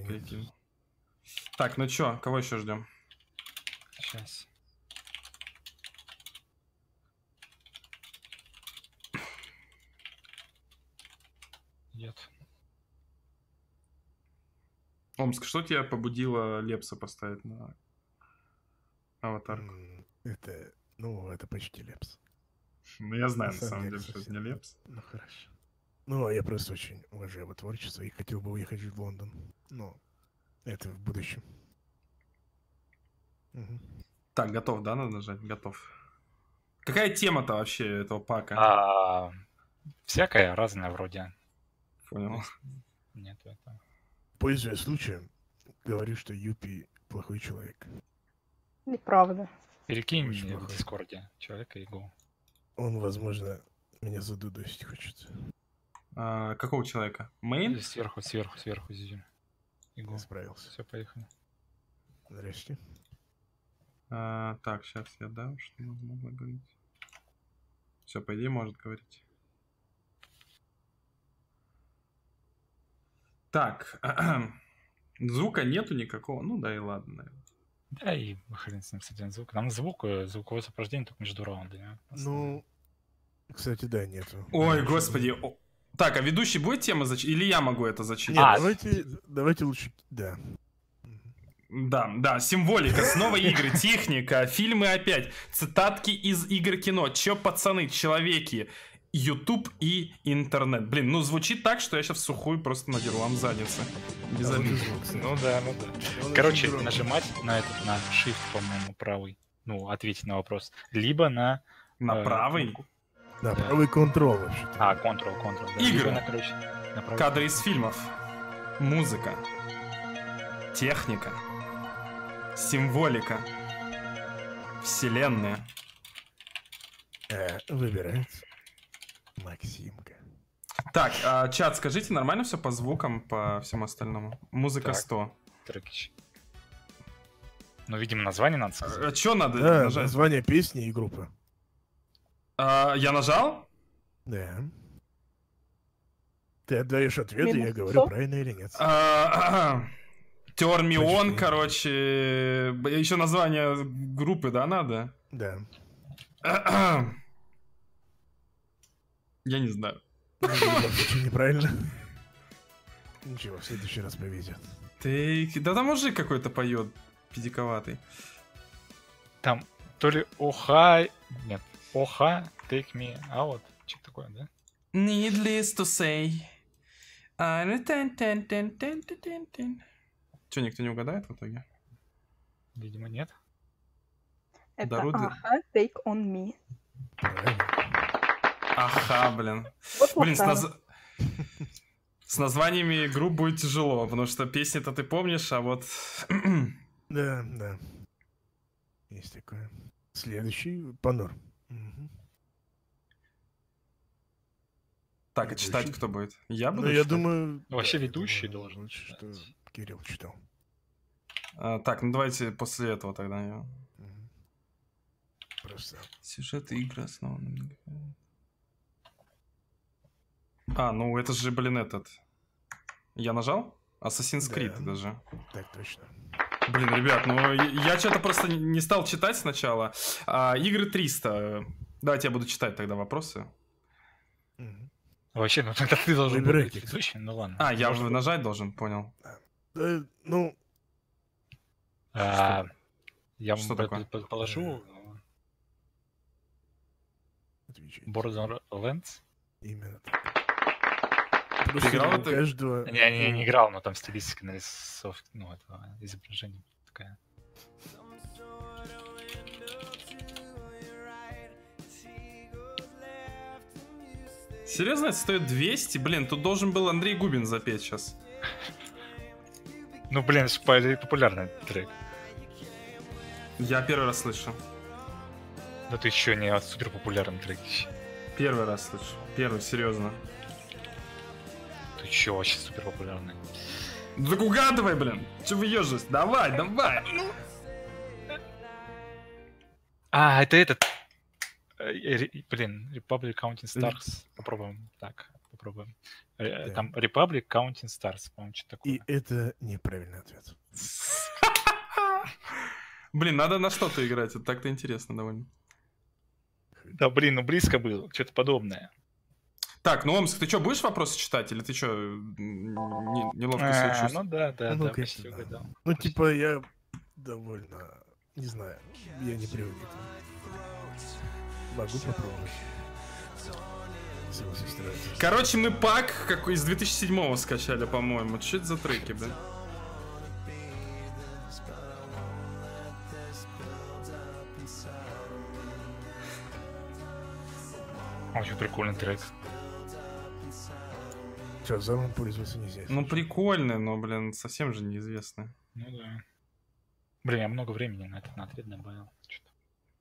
прикинь. Так, ну чё, кого еще ждем? Сейчас. Нет. Омск, что тебя побудило Лепса поставить на аватарку? Это, ну, это почти Лепс. Ну, я знаю, на самом самом деле, деле, что это совсем. не Лепс. Ну, хорошо. Ну, я просто очень уважаю его творчество и хотел бы уехать в Лондон. Но это в будущем. Мгм. Так, готов, да, надо нажать? Готов. Какая тема-то вообще этого пака? Всякое разное вроде. Понял. Нет этого. Пользуясь случаем, говорю, что Юпи плохой человек. Неправда. Перекинь Очень мне в плохой. Дискорде человека Игу. Он, возможно, меня задудосить хочет. Какого человека? Мейн? Сверху, Зизюль. Игу. Я справился. Все, поехали. Здрасте. Так, сейчас я дам, что можно говорить. Все, по идее, может говорить. Так, звука нету никакого. Ну да и ладно, наверное. Да и хрен с ним, кстати, звук. Нам звуковое сопровождение только между раундами. Ну, кстати, да, нету. Ой, господи. Так, а ведущий будет тему зачитать? Или я могу это зачитать? Нет, давайте лучше... Да. Да, символика, снова игры, техника, фильмы опять, цитатки из игр кино. Чё, пацаны, человеки, YouTube и интернет. Блин, ну звучит так, что я сейчас в сухую просто надеру вам задницы. Без обид. Ну да. Короче, нажимать на этот, на Shift, по-моему, правый. Ну, ответить на вопрос. Либо на... На правый? Да, правый Ctrl вообще-то. Ctrl, да. Игры. Либо на, короче, на правый. Кадры из фильмов. Музыка. Техника. Символика. Вселенная. Выбирается. Максимка. Так, чат, скажите, нормально все по звукам, по всему остальному? Музыка Так. 100. Трекич. Ну, видимо, название надо сказать. Что надо Да, нажать? название песни и группы. Я нажал? Да. Ты отдаешь ответ, и я Минус говорю, 100? правильно или нет. Turn Me On, Почти. короче. Еще название группы, да, надо? Да. Я не знаю. Ну, в любом случае неправильно. Ничего, в следующий раз повезет. Да там мужик какой-то поет, педиковатый. Там то ли Оха... Нет. Оха, Take Me Out. Что такое, да? Needless to say. Че, никто не угадает в итоге? Видимо, нет. Это Дороги. Аха, Take On Me. Правильно. Ага, блин. Вот Блин, плохая. с названиями групп будет тяжело, потому что песни-то ты помнишь, а вот... Да. Есть такое. Следующий Панор. Мгм. Так, а читать Ведущий. кто будет? Я буду Ну, я читать? думаю... Вообще да, я ведущий думаю, должен лучше, что читать. Кирилл читал. Так, ну давайте после этого тогда. Мгм. Просто... Сюжет игры основаны. Ну это же, блин, этот. Я нажал? Assassin's Creed Да. даже. Так точно. Блин, ребят, ну я что-то просто не стал читать сначала. Игры 300. Давайте я буду читать тогда вопросы. Мгм. Вообще, ну тогда ты должен был Выбирайте. быть ведущим, ну ладно. Я Можно уже нажать должен, понял. Да, ну, Я Что вам такое? положу отвечай. Borderlands. Именно так. Просто играл у это? каждого... Я не играл, но там стилистика нарисовки, ну, этого изображения такая. Серьезно, это стоит 200? Блин, тут должен был Андрей Губин запеть сейчас. Ну, блин, это популярный трек. Я первый раз слышу. Но ты еще не супер популярный трек. Первый раз слышу. Первый, серьезно. Ты еще вообще супер популярный. Ну так угадывай, блин. Че вы ежись? Давай. Это этот... Блин, Republic Counting Stars. Попробуем так. попробуем. Да. Там Republic Counting Stars, по-моему, что такое. И это неправильный ответ. Блин, надо на что-то играть, это так-то интересно довольно. Да, блин, ну близко было, что-то подобное. Так, ну, Омск, ты что, будешь вопросы читать, или ты что, неловко себя чувствуешь? Ну да, Ну, да, конечно, почти да. угадал. Ну, Почти. типа, я довольно... Не знаю, я не привык к этому. Могу попробовать. Если вас устраивает. Короче, мы пак какой из 2007-го скачали, по-моему. Что это за треки, блин? Очень прикольный трек. Что, взорвом пользоваться нельзя. Ну, прикольный, но, блин, совсем же неизвестный. Ну да. Блин, я много времени на этот ответ добавил. Что-то.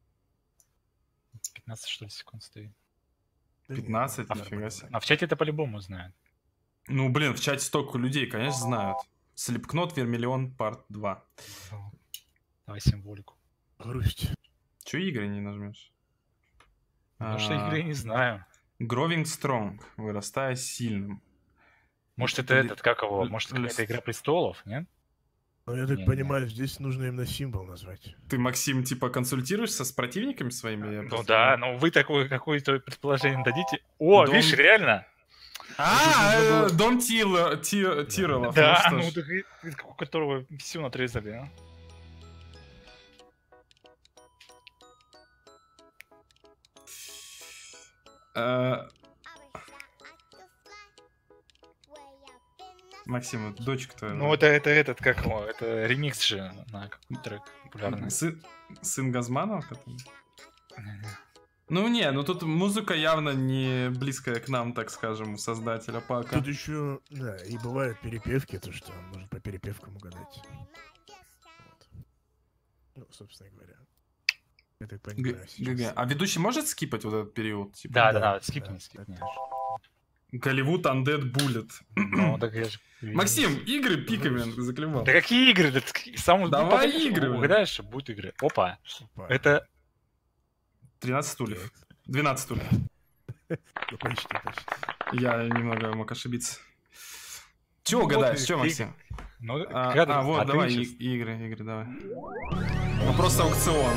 15, что ли, секунд стоит. 15, нифига себе. А в чате это по-любому знают. Ну, блин, в чате столько людей, конечно, знают. Слепкнот, Вермиллион, Парт 2. Давай символику. Грусть. Че игры не нажмешь? Потому что игры я не знаю. Growing Strong, вырастая сильным. Может, это этот, как его? Может, Лист. какая-то Игра Престолов, нет? Ну, я так Не, понимаю, здесь нужно именно символ назвать. Ты, Максим, типа консультируешься с противниками своими? Я Ну просто- да, но вы такое какое-то предположение дадите. О, Дом- видишь, реально? Дом Тиролов. Да, Ну ну что ж. так у которого всю натрезали, а? Максим, это дочка твоя. Ну это этот, как его, это ремикс же на какой-то трек популярный. Сын Газманова? который? Ну не, ну тут музыка явно не близкая к нам, так скажем, у создателя пака. Тут еще, да, и бывают перепевки, то что можно по перепевкам угадать. Вот. Ну, собственно говоря. Я так понимаю, сейчас. А ведущий может скипать вот этот период? Типа? Да, скипни, да, скипни. Голливуд Undead Bullet. Ну, так я же... Максим, игры пиками заклевал. Да какие игры? Да сам Давай игры, блин. угадаешь, что будут игры. Опа. Опа. Это 13 стульев. 12 стульев. Ну, почти. Я немного мог ошибиться. Чего Ну, угадаешь? вот Что, и- Максим? Ну, Вот, ты давай, щас- игры, давай. Вопрос аукцион.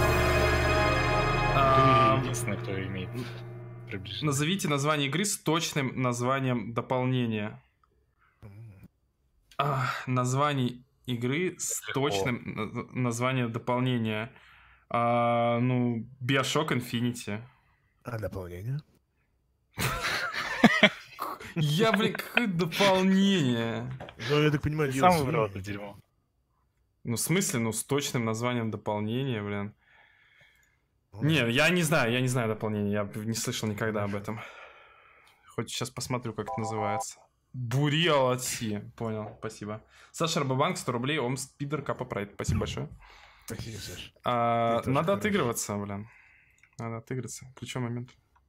Ты единственный, кто имеет приближение. Назовите название игры с точным названием дополнения. Название игры с Легко. точным названием дополнения. Ну, Bioshock Infinity. А дополнение? Я, блин, какое дополнение? Ну, я так понимаю, Ты сам DLC. выбрал это дерьмо. Ну, в смысле, ну, с точным названием дополнения, блин. Ну, Не, я не знаю дополнения, я не слышал никогда об этом. Хоть сейчас посмотрю, как это называется. Буриал от Си. Понял, спасибо. Саша Рабобанк, 100 рублей, Омск, Пидор, Капа Прайд. Спасибо большое. Спасибо, Саш. Ты тоже Надо хорош. отыгрываться, блин. Надо отыграться. Ключевой момент.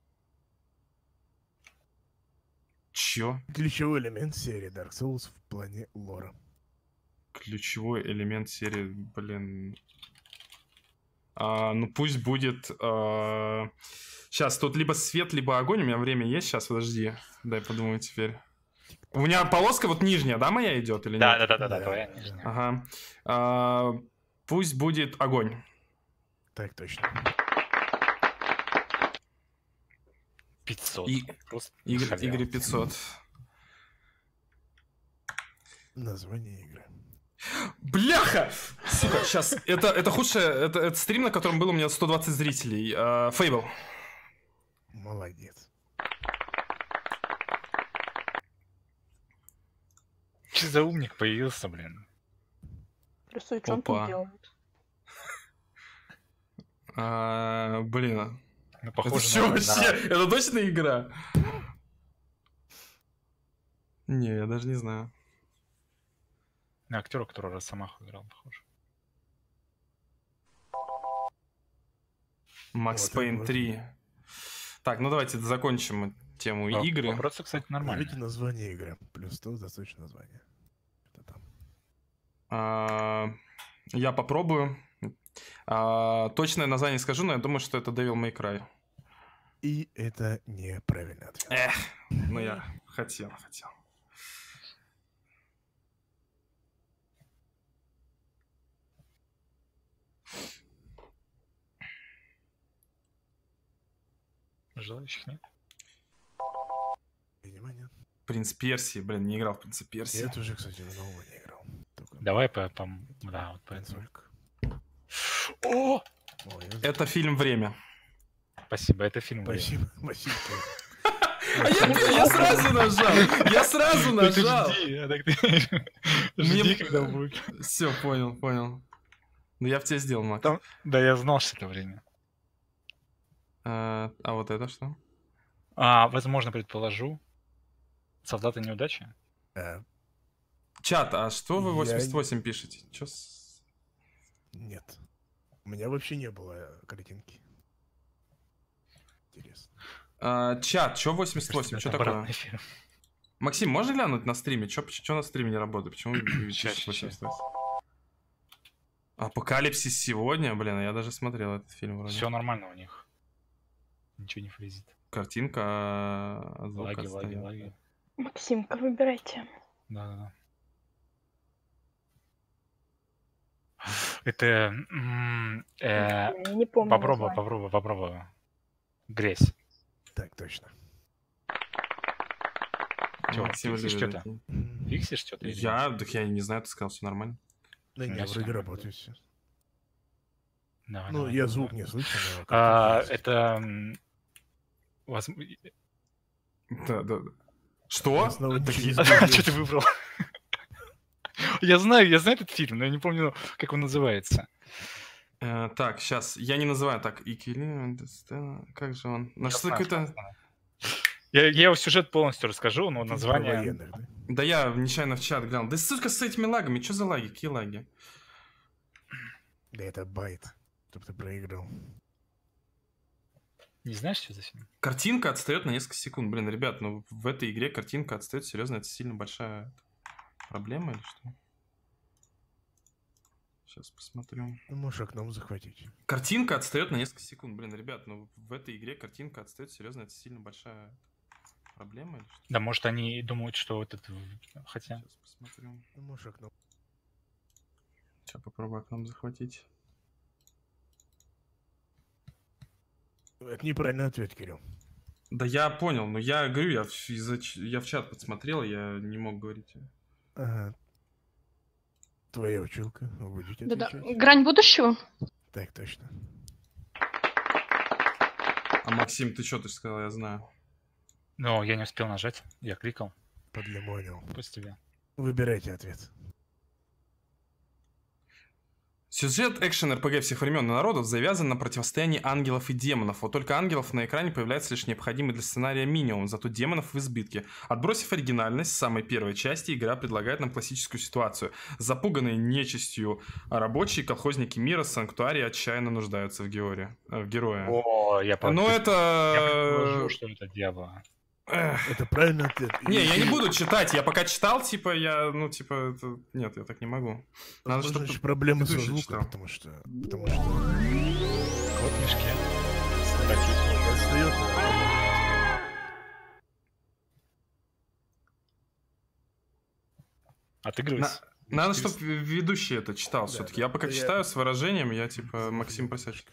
Чё? Ключевой элемент серии Dark Souls в плане лора. Ключевой элемент серии, блин. Ну пусть будет... Сейчас, тут либо свет, либо огонь. У меня время есть. Сейчас, подожди. Дай подумаю теперь. У меня полоска вот нижняя, да, моя идет или нет? Да, Да. твоя нижняя. Ага. Пусть будет огонь. Так точно. 500. И- Просто Игры халява. 500. Название игры. Бляха! Сука, сейчас. Это худшее. Это стрим, на котором было у меня 120 зрителей. Fable. Молодец. Че за умник появился, блин? Рисует, что он Опа. тут делает. Блин. Ну, Это похоже что на- вообще? Это точно игра? Не, я даже не знаю. на актера, который Росомаху играл, похоже. Макс Вот, Пейн вот. 3. Так, ну давайте закончим тему игры. Вопросы, кстати, нормальные. Назовите название игры. Плюс 100 за точное название. Это там. Я попробую. Точное название скажу, но я думаю, что это Devil May Cry. И это неправильный ответ. Эх, ну я хотел. Желающих нет? Внимание. Принц Персии, блин, не играл в Принца Персии. Я тоже, кстати, много не играл. Только Давай да, вот по этому. консолька. О! Ой, Это фильм «Время». Спасибо, это фильм. Спасибо, спасибо. А я сразу нажал! Жди, жди, когда будет. Все, понял. Ну я в тебе сделал, Макс. Да, я знал, что это время. А вот это что? Возможно, предположу. Солдаты неудачи? Чат, а что вы Я 88 пишете? Чё Нет. У меня вообще не было картинки. Интересно. Чат, чё 88? Что такое? Обратный эфир. Максим, можно глянуть на стриме? Чё на стриме не работает? Почему вы Щас, пишете 88? Апокалипсис сегодня? Блин, я даже смотрел этот фильм вроде. Все нормально у них. Ничего не фризит. Картинка, звук Лаги. Максимка, выбирайте. Да. Это... Я не помню. Попробую. Грязь. Так, точно. Чё, Максим фиксишь любит что-то? такие. Фиксишь что-то? Так я не знаю, ты сказал, все нормально. Да У меня нет, всё вроде нормально. работает все. Давай, Ну, давай, я давай. звук не слышу, но... картинка есть. Это... Да. Что? Я снова ничего не Такие- знаю. Что ты выбрал? Я знаю этот фильм, но я не помню, как он называется. Так, сейчас, я не называю так. Как же он? На что какой-то... Я его сюжет полностью расскажу, но Фильм про название... военных, да? Да я нечаянно в чат глянул. Да сука с этими лагами, что за лаги? Какие лаги? Да это байт, чтоб ты проиграл. Не знаешь, что за фильм? Картинка отстает на несколько секунд. Блин, ребят, ну в этой игре картинка отстает. Серьезно, это сильно большая проблема или что? Сейчас посмотрю. Ну, можешь окном захватить. Картинка отстает на несколько секунд. Блин, ребят, ну в этой игре картинка отстает. Серьезно, это сильно большая проблема или что? Да, может, они думают, что вот это... Хотя... Сейчас посмотрю. Ну, можешь окном. Сейчас попробую окном захватить. Это неправильный ответ, Кирилл. Да я понял, но я говорю, я в чат подсмотрел, я не мог говорить. Ага. Твоя училка. Вы будете Да-да. отвечать? Грань будущего? Так, точно. А Максим, ты что ты сказал, я знаю. Но я не успел нажать. Я кликал. Подлимонил. Пусть тебе. Выбирайте ответ. Сюжет экшен-РПГ всех времен и народов завязан на противостоянии ангелов и демонов. Вот только ангелов на экране появляется лишь необходимый для сценария минимум, зато демонов в избытке. Отбросив оригинальность с самой первой части, игра предлагает нам классическую ситуацию. Запуганные нечистью рабочие колхозники мира Санктуарии отчаянно нуждаются в герое. О, я Но предположу, это... что это Диабло. Это правильный ответ. Не, я не буду читать, я пока читал, типа, это... Нет, я так не могу. Надо, Возможно, чтобы еще проблемы со ведущий звуком, читал. потому что... Вот в мешке. Отстает. Отыгрывайся. Надо, чтобы ведущий это читал Да, все-таки. да. Я пока Да, читаю с выражением, я типа Максим Посячек.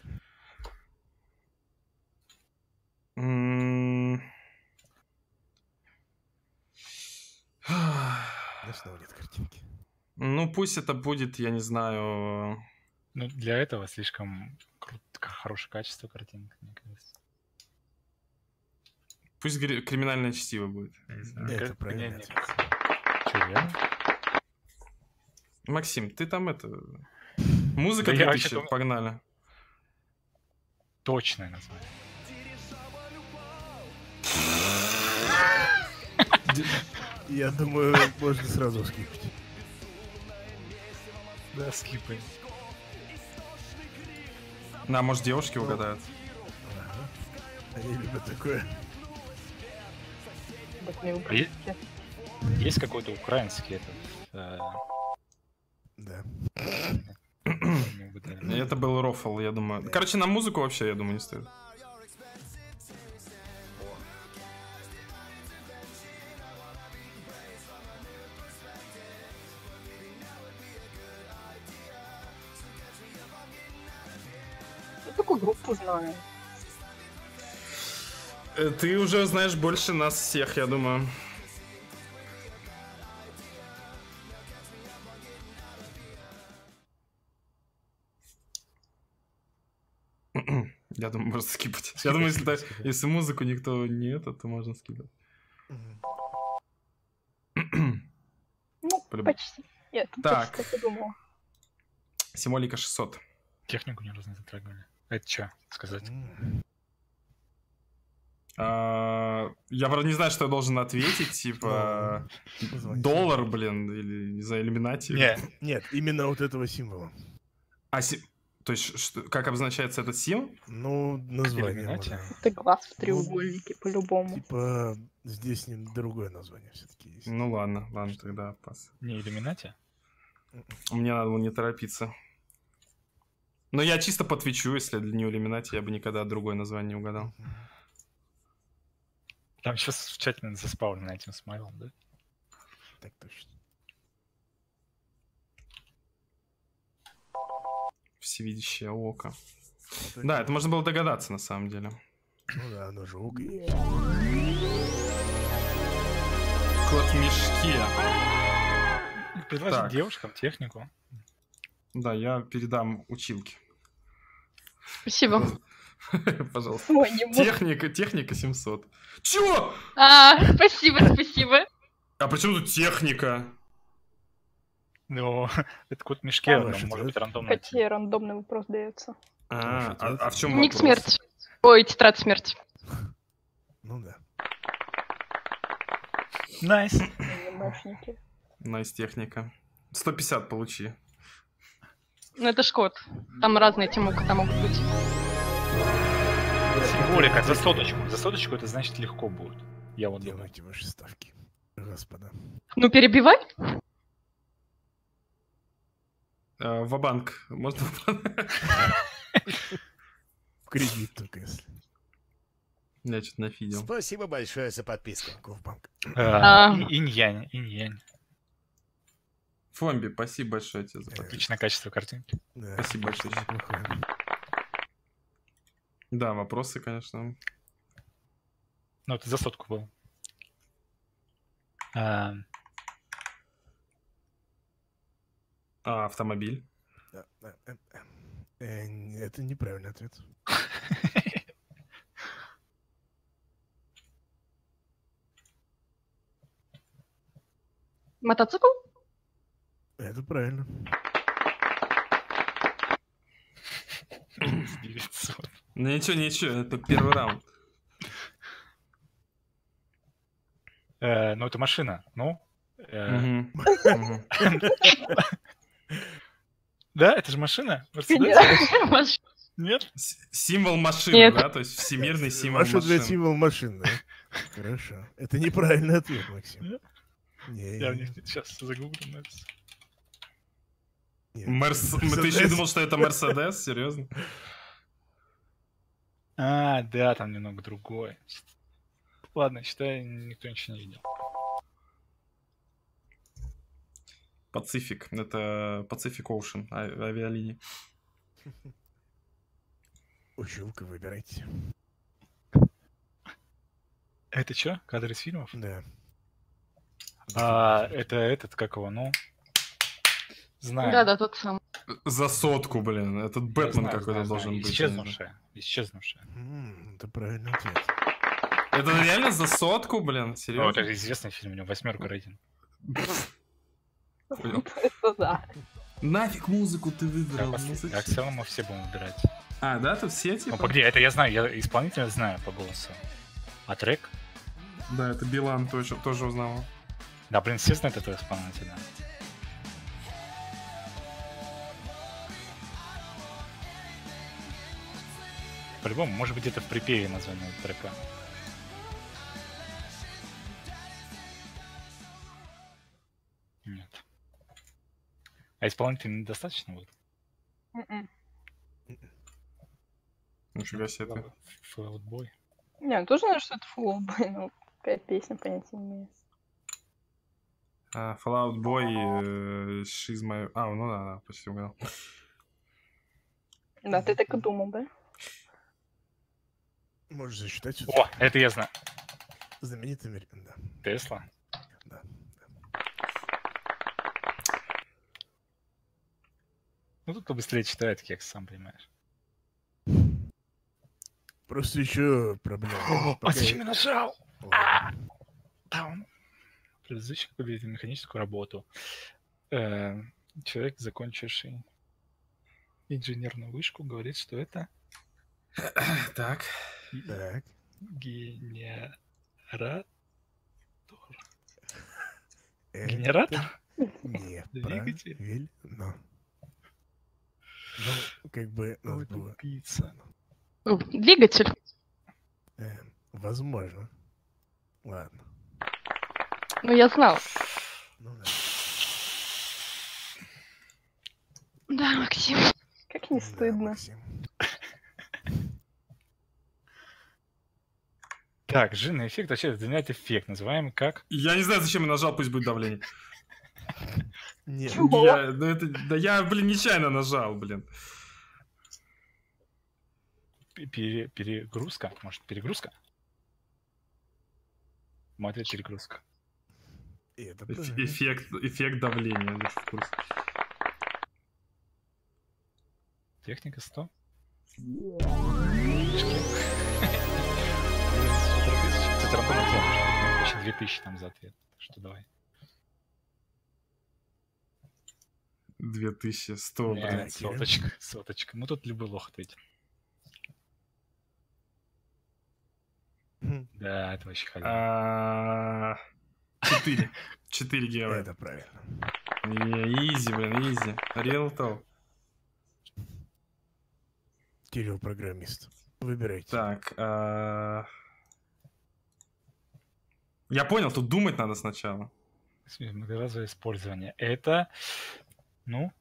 Да, снова нет картинки. Ну, пусть это будет, я не знаю... Ну, для этого слишком хорошее качество картинки, мне кажется. Пусть криминальное чтиво будет. Это правильный Нет. ответ. Что, реально? Максим, ты там это... Музыка Да я 2000, вообще-то- погнали. Точное название. Я думаю, можно сразу скипать. Да, скипай. На, может, девушки угадают. Ага. Они любят такое. Так не А выберите. Есть какой-то украинский этот... Да. не угадали. Это был рофл, я думаю. Короче, на музыку вообще, я думаю, не стоит. такую группу знаю. Ты уже знаешь больше нас всех, я думаю. Я думаю, можно скипать. Я думаю, если музыку никто не это, то можно скипать. Ну, почти. Я тут Так. почти так и думала. Символика 600. Технику ни разу не затрагивали. Это что сказать? Я, правда, не знаю, что я должен ответить. Типа, доллар, блин, или, не знаю, иллюминати. Нет, именно вот этого символа. То есть, как обозначается этот символ? Ну, название. Иллюминати? Это глаз в треугольнике, по-любому. Типа, здесь другое название все-таки есть. Ну ладно, тогда пас. Не иллюминати? Мне надо было не торопиться. Но я чисто потвечу, если не иллюминати, я бы никогда другое название не угадал. Там сейчас в чате, наверное, заспавлено этим смайлом, да? Так точно. Всевидящее око. Да, это можно было догадаться, на самом деле. Ну да, оно же око. Кот в мешке. Предложить девушкам технику. Да, я передам училке. Спасибо. Пожалуйста. Ой, не могу. Техника 700. Чё? Спасибо. А при чем тут техника? Ну, это кот в мешке, он может быть рандомно. Какие рандомный вопрос дается? А в чем Ник вопрос? смерти. Ой, тетрадь смерти. Ну да. Найс. Анимешники. Найс техника. 150 получи. Ну это ж код. Там разные темука могут быть. Символика за соточку. За соточку это значит легко будет. Я вот думаю. Делайте ваши ставки, господа. Ну перебивай. Ва-банк. Можно В кредит только если. Я что-то нафидел. Спасибо большое за подписку. Ковбанк. Инь-янь, инь-янь. Фомби, спасибо большое тебе за подписку. Отличное качество картинки. Да, Спасибо большое. неплохое. Да, вопросы, конечно. Ну, это за сотку был. Автомобиль. Это неправильный ответ. Мотоцикл? Это правильно. 900. Ну ничего, это первый раунд. Ну, это машина. Ну? Мгм. Да, это же машина. Мерседес? Нет? Символ машины, Нет. да? То есть всемирный символ Маша для машины. символ машины, да? Хорошо. Это неправильный ответ, Максим. Я в них сейчас загуглю. Ты еще думал, что это Мерседес? Серьезно? Да, там немного другое. Ладно, считай, никто ничего не видел. Пацифик. Это Pacific Ocean, авиалинии. Училка, выбирайте. Это что? Кадры из фильмов? Да. Это этот, как его, ну? Знаю. Да, тот самый. За сотку, блин. Этот Бэтмен какой-то должен быть. Исчезнувшая. Это правильный ответ. Это реально за сотку, блин? Ну, Серьезно? это известный фильм, у него 8 рейтинг. Понял. Это да. Нафиг музыку ты выбрал? Ну, зачем? Так, в целом мы все будем выбирать. Да, тут все Ну, типа? погоди, это я знаю, я исполнителя знаю по голосу. А трек? Да, это Билан тоже узнал. Да, блин, все знают этого исполнителя. По-любому, может быть, где-то в припеве название трека. Нет. А исполнителя недостаточно будет? Нифига себе ты. Float Boy. Не, я тоже знаю, что это флоубой, но какая песня, понятия не имею. Fallout Boy, She's My... ну да, почти угадал. Да, ты так и думал, да? Можешь засчитать. О, это я знаю. Знаменитый мир, да. Тесла. Да. Ну, тут побыстрее читает кекс, сам понимаешь. Просто еще проблема. А зачем я нажал? Ладно. Там. Предыдущий победит механическую работу. Человек, закончивший инженерную вышку, говорит, что это Так. Так. генератор. Это Генератор? не Двигатель? правильно. Ну, как бы надо Ой, было... тупица. Двигатель. Возможно. Ладно. Ну, я знал. Ну да. Да, Максим. Как не Да, стыдно. Максим. Так, жирный эффект вообще это эффект, называемый как... Я не знаю, зачем я нажал, пусть будет давление. Нет. Чего? Я, блин, нечаянно нажал, блин. Перегрузка? Может, перегрузка? Мой ответ перегрузка. И это правильно. Эффект давления. я в курсе. Техника 100. Это рандомный ответ. Вообще 2000 там за ответ. Что давай. 2100, блин. Нет, соточка, соточка. Ну тут любой лох ответит. Хм, Да, это вообще халява. 4. 4 гео. Это правильно. Изи, блин, изи. Real talk. Кирилл программист. Выбирайте. Так. Я понял, тут думать надо сначала. Многоразовое использование. Это, ну,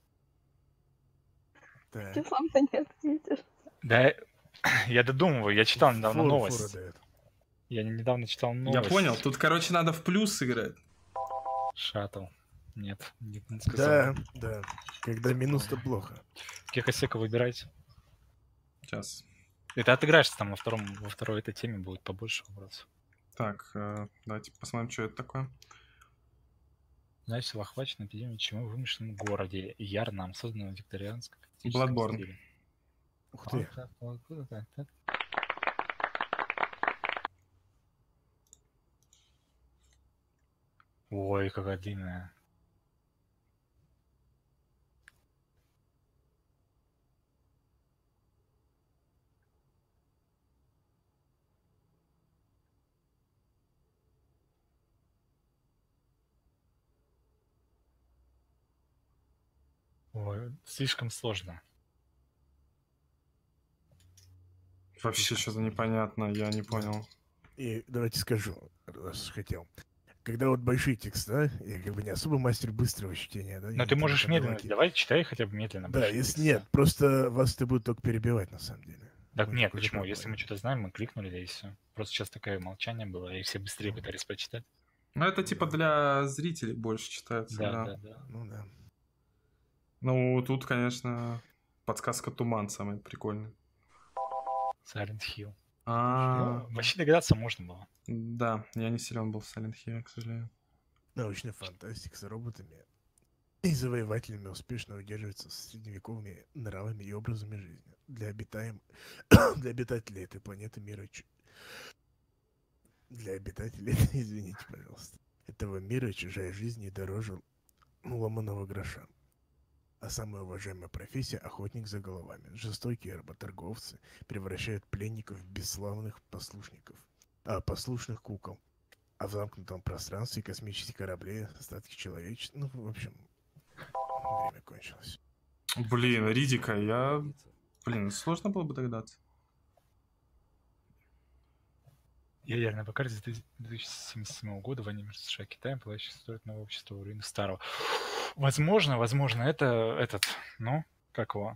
Так. Ты сам-то не ответишь. да, я додумываю. Я читал недавно Фору новость. дает. Я недавно читал Я новость. понял, тут, короче, надо в плюс играть. Шаттл. Нет, не Да, сказал. да. Когда минус-то плохо. Кекосека выбирайте. Сейчас. Это отыграешься там во второй этой теме будет побольше вопросов. Так, давайте посмотрим, что это такое. Значит, охвачен эпидемией чумы в вымышленном городе Ярнам, созданном в викторианском Bloodborne. стиле. Ух ты. Ой, какая длинная. Ой, слишком сложно. Вообще что-то непонятно, я не понял. И давайте скажу, раз хотел. Когда вот большие текста, я как бы не особо мастер быстрого чтения, да? Но я ты не можешь там медленно. давайте. Давай читай хотя бы медленно. Да, большие если тексты. нет, просто вас это будет только перебивать на самом деле. Так Ну, нет, какой-то почему? проблемы. Если мы что-то знаем, мы кликнули, да и все. Просто сейчас такое молчание было, и все быстрее пытались прочитать. Ну, это типа для зрителей больше читается, Да, да. да. Ну да. Ну, тут, конечно, подсказка Туман самый прикольный. Silent Hill. А, Ну, вообще догадаться можно было. да, я не силен был в Silent Hill, к сожалению. Научная фантастика с роботами и завоевателями успешно удерживается с средневековыми нравами и образами жизни. Для обитателей этой планеты мира... Для обитателей, извините, пожалуйста, этого мира чужая жизнь не дороже ломаного гроша. А самая уважаемая профессия — охотник за головами. Жестокие работорговцы превращают пленников в бесславных послушных кукол. А в замкнутом пространстве космические корабли, остатки человечества... Ну, в общем, время кончилось. Блин, Ридика, Блин, сложно было бы догадаться. Ядерная по карте 2077 года войне между США и Китаем, пылающих строит новое общество в руинах старого. Возможно, это этот, ну, как его?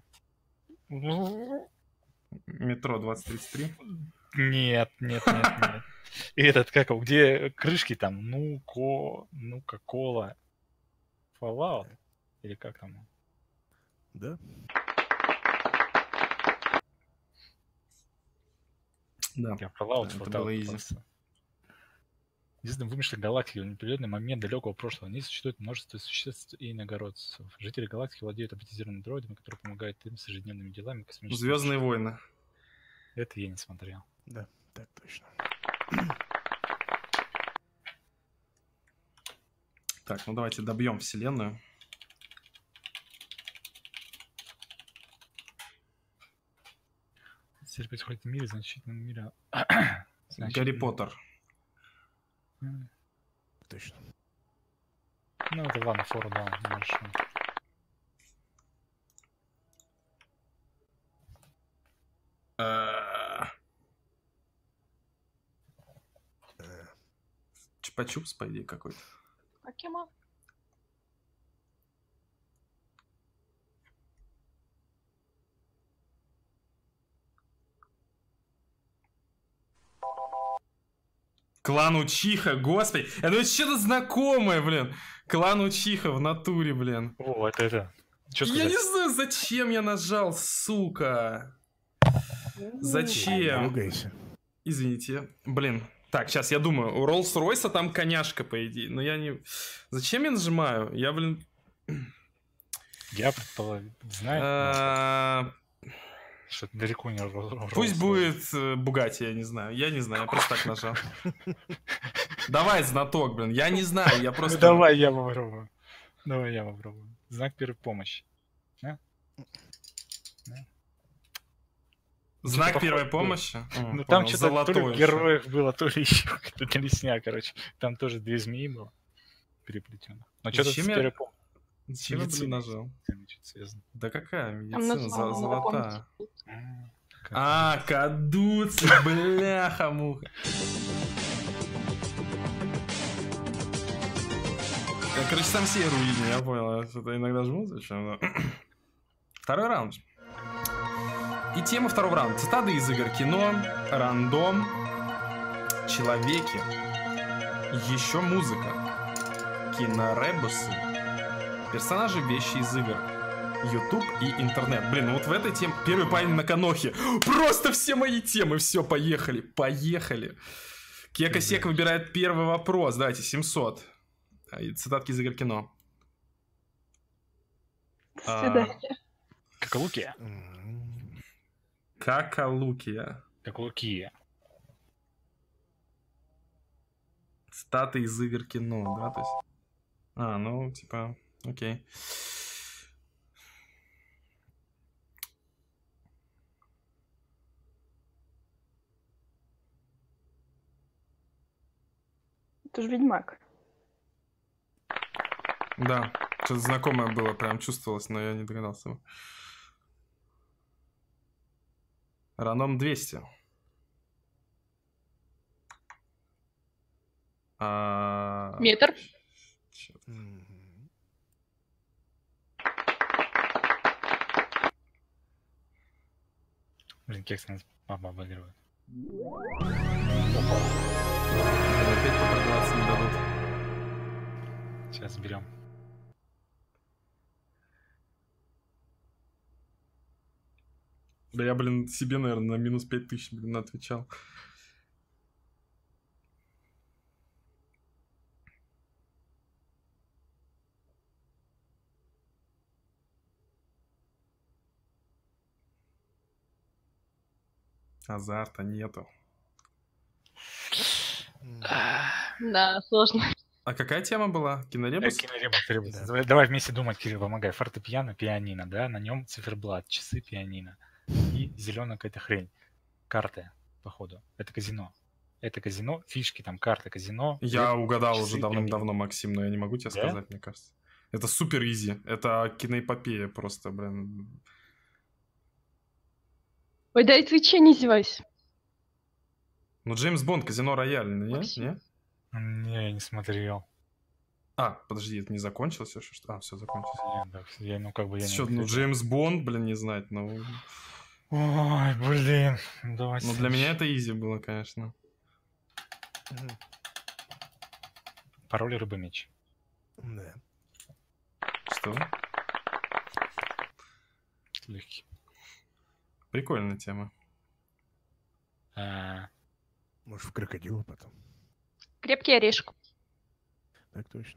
Метро 2033. Нет. И этот, как его, где крышки там, Кока-кола, Fallout, или как там? Да? Да. Я Fallout это хватал было easy. просто. Единственный вымышленной галактики, в непреодолимый момент далекого прошлого. Не существует множество существ и иногородцев. Жители галактики владеют роботизированными дроидами, которые помогают им с ежедневными делами космических. Звездные войны. Это я не смотрел. Да, так точно. Так, ну давайте добьем вселенную. Теперь происходит в мире, значительном мире. Гарри Поттер. Точно. Ну, это ладно, фору дал. Хорошо. Чупа-чупс, по идее, какой-то. Покемон. Клан Учиха, господи. Это что-то знакомое, блин. Клан Учиха в натуре, блин. О, это. Что Я сказать? не знаю, зачем я нажал, сука. Зачем? Ругайся. Извините. Блин. Так, сейчас я думаю, у Роллс-Ройса там коняшка, по идее. Но я не... Зачем я нажимаю? Я, блин... Я предполагаю, знаю, что это далеко не Пусть будет Бугатти, я не знаю. Я не знаю, я просто так нажал. Давай, знаток, блин. Я не знаю, я просто... Ну, давай я попробую. Давай я попробую. Знак первой помощи. Да? Знак Что-то первой похоже было. помощи? Ну там что-то то золотой ли в ещё. героях было, то ли еще какая-то лесня, короче. Там тоже 2 змеи было переплетенных. Но что-то с Зачем я- первой помощи. Зачем я, блин, Медицина. нажал? Что-то связано. Да какая Там медицина название золотая? Как- А, кадуцы, бляха-муха. Я, короче, сам себе руиню, я понял. Я что-то иногда жму, зачем? Да. Второй раунд. И тема второго раунда. Цитаты из игр, кино, рандом, человеки, еще музыка, киноребусы, персонажи, вещи из игр, YouTube и интернет. Блин, ну вот в этой теме первый парень на Канохе. Просто все мои темы. Все, поехали. Поехали. Кека Сек выбирает первый вопрос. Давайте, 700. Цитатки из игр, кино. До свидания. Как луки. Какалукия. Как луки. Цитаты из игр, кино, да, то есть... А, ну, типа, окей. Это же Ведьмак. Да, что-то знакомое было, прям чувствовалось, но я не догадался. Рандом 200. Метр. Чё- Блин, кекс нас папа обыгрывает. Опять по 20 не дадут. Сейчас берем. Да я, блин, себе, наверное, на минус 5000, блин, отвечал. Азарта нету. Да, сложно. А какая тема была? Киноребус? Киноребус. Да. Давай вместе думать, Кирилл, помогай. Фортепиано, пианино, да? На нем циферблат, часы, пианино. И зеленая какая-то хрень. Карты, походу. Это казино. Это казино, фишки, там, карты, казино. Я вот, угадал часы, уже давным-давно, Максим, но я не могу тебе Да? сказать, мне кажется. Это супер изи. Это киноэпопея просто, блин. Ой, да отвечай, не издевайся. Ну, Джеймс Бонд, Казино Рояль, не? Максим. Не? пианино. Не, я не смотрел. А, подожди, это не закончилось еще? Что? А, все закончилось. Я, ну, как бы я Что, не... ну, ответил. Джеймс Бонд, блин, не знать, но... Ой, блин. Давай Ну, для меня это изи было, конечно. Пароль рыба-меч. Да. Что? Легкий. Прикольная тема. А, Может, в крокодила потом. Крепкий орешек. Так точно.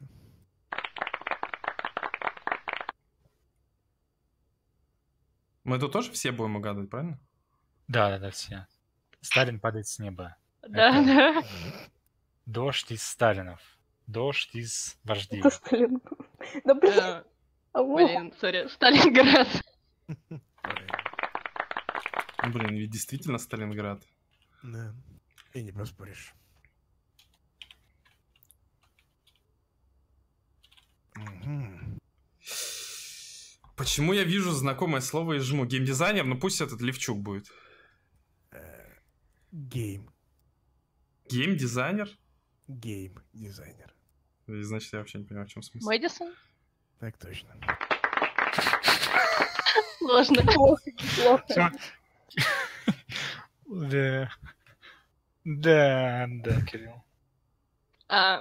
Мы тут тоже все будем угадывать, правильно? да, все. Сталин падает с неба. Да, Это- да. Дождь из Сталинов. Дождь из вождей. Это Сталин. Да блин. Алло. Блин, сори, Сталинград. Блин, ведь действительно Сталинград. Да. И не поспоришь. Мгм. Почему я вижу знакомое слово и жму? Геймдизайнер, ну пусть этот Левчук будет. Гейм. Геймдизайнер? Гейм-дизайнер. И, значит, я вообще не понимаю, в чем смысл. Мэдисон? Так точно. Сложно. Плохо. Да. Да, Кирилл. А,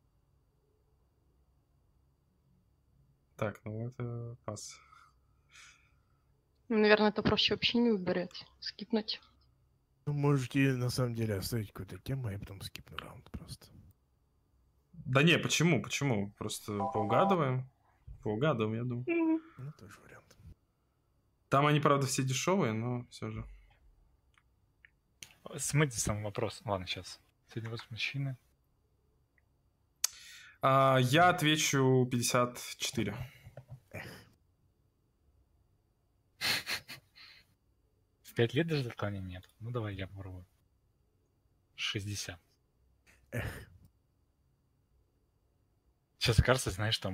Так, ну это пас. наверное, это проще вообще не выбирать. Скипнуть. Ну, можете на самом деле оставить какую-то тему, а я потом скипну раунд просто. Да не, почему? Почему? Просто поугадываем. Поугадываем, я думаю. Ну, тоже вариант. Там они, правда, все дешевые, но все же. С Мэдисоном вопрос. Ладно, сейчас. Средний возраст мужчины. Я отвечу 54. В 5 лет даже отклонения нет. Ну, давай я попробую. 60. Сейчас, кажется, знаешь, там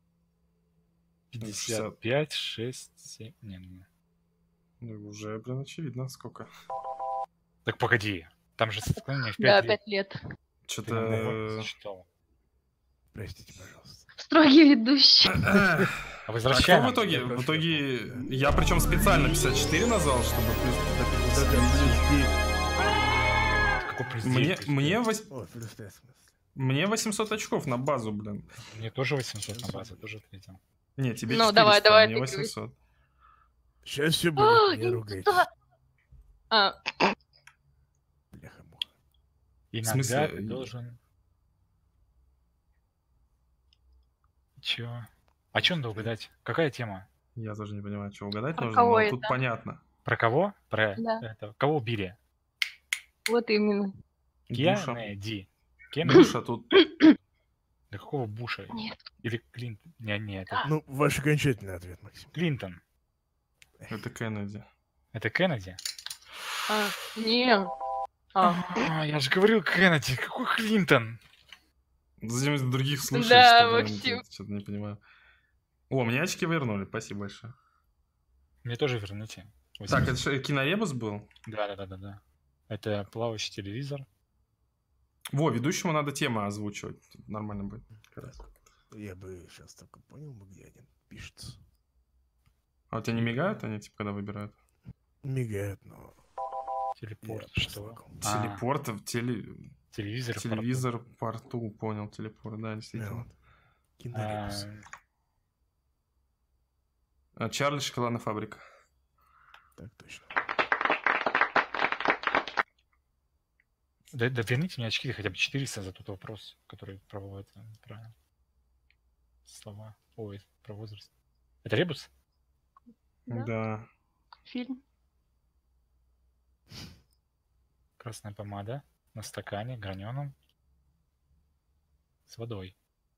55, 6, 7... Не. Ну, уже, блин, очевидно, сколько. Так погоди. Там же с отклонением в 5 Да, лет. 5 лет. Ты, наверное, Что-то... считал. Простите, пожалуйста. Строгий ведущий. А А кто возвращаем. в итоге? Я В прошу, итоге я помню, да. я причем специально 54 назвал, чтобы плюс до 50. Какой плюс Мне, 9, плюс мне, 9? вось- О, плюс 5 в смысле. мне 800 очков на базу, блин. Мне тоже 800 на базе, тоже ответил. Не, тебе Ну, 400, давай, давай, мне отыгрывай. 800. Сейчас все А, будет, не я ругайтесь. туда. А, Бляха-муха. Иногда смысле, ты должен... Чё? А чё надо угадать? Какая тема? Я тоже не понимаю, что угадать Про нужно, кого но это? тут понятно. Про кого? Про Да. это. Кого убили? вот именно. Буша. Кеннеди. Кеннеди? Буша тут. Да какого Буша? Нет. Или Клинтон? Не, это Ну, ваш окончательный ответ, Максим. Клинтон. Это Кеннеди. Это Кеннеди? А, не. А, Я же говорил Кеннеди. Какой Клинтон? Зачем из других слушаешь, Да, что, блин, Максим. что-то не понимаю. О, мне очки вернули, спасибо большое. Мне тоже верните. Так, это что, киноребус был? Да. Это плавающий телевизор. Во, ведущему надо тему озвучивать. Нормально будет. Как раз. Я бы сейчас только понял бы, где один пишется. А у тебя не мигают они, типа, когда выбирают? Мигает, но... Телепорт. я Что? прослакал. Телепорт, Телевизор. в порту. телевизор в порту, понял, телепорт, да, Да, действительно. вот. Киноребус. Чарли шоколадная фабрика. Так точно. Да верните мне очки хотя бы 400 за тот вопрос, который про это, про слова. Ой, про возраст. Это ребус? Да. Да. фильм. Красная помада на стакане граненом с водой.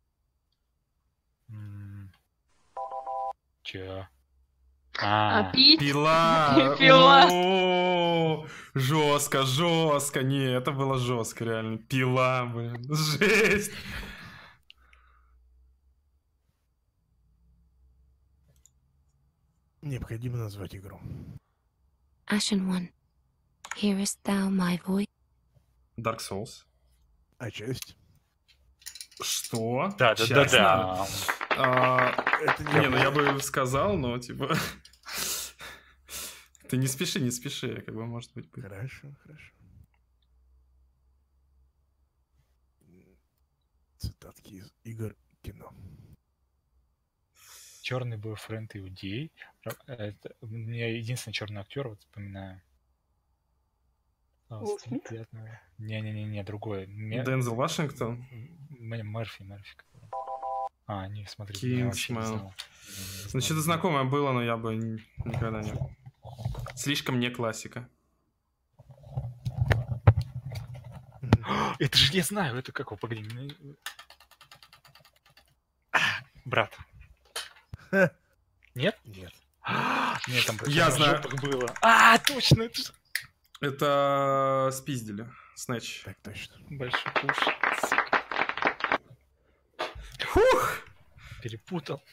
Чё? А, пить. Пила! Пила. О, жестко, жестко. Не, это было жестко, реально. Пила, блин. Жесть. Необходимо назвать игру. Ashen One, hearest thou my voice? Dark Souls. А часть? Что? Да. Часть надо? Это Не, ну я бы сказал, но типа... Ты не спеши, как бы, может быть. Хорошо. Цитатки из игр кино. Черный бойфренд иудей. Это, у меня единственный черный актер, вот вспоминаю. Уилл Смит? Не-не-не, другой. Дензел Вашингтон. Мерфи. А, не, смотри, я вообще не Кингсман. знал. Ну, что-то знакомое было, но я бы никогда не... Слишком не классика. Это же я знаю, это как его, погоди. Брат. Нет? Нет. Нет, там Я на знаю. жопах было. А, точно, это же Это спиздили. Снэч. Так точно. большой куш. Фух! Перепутал.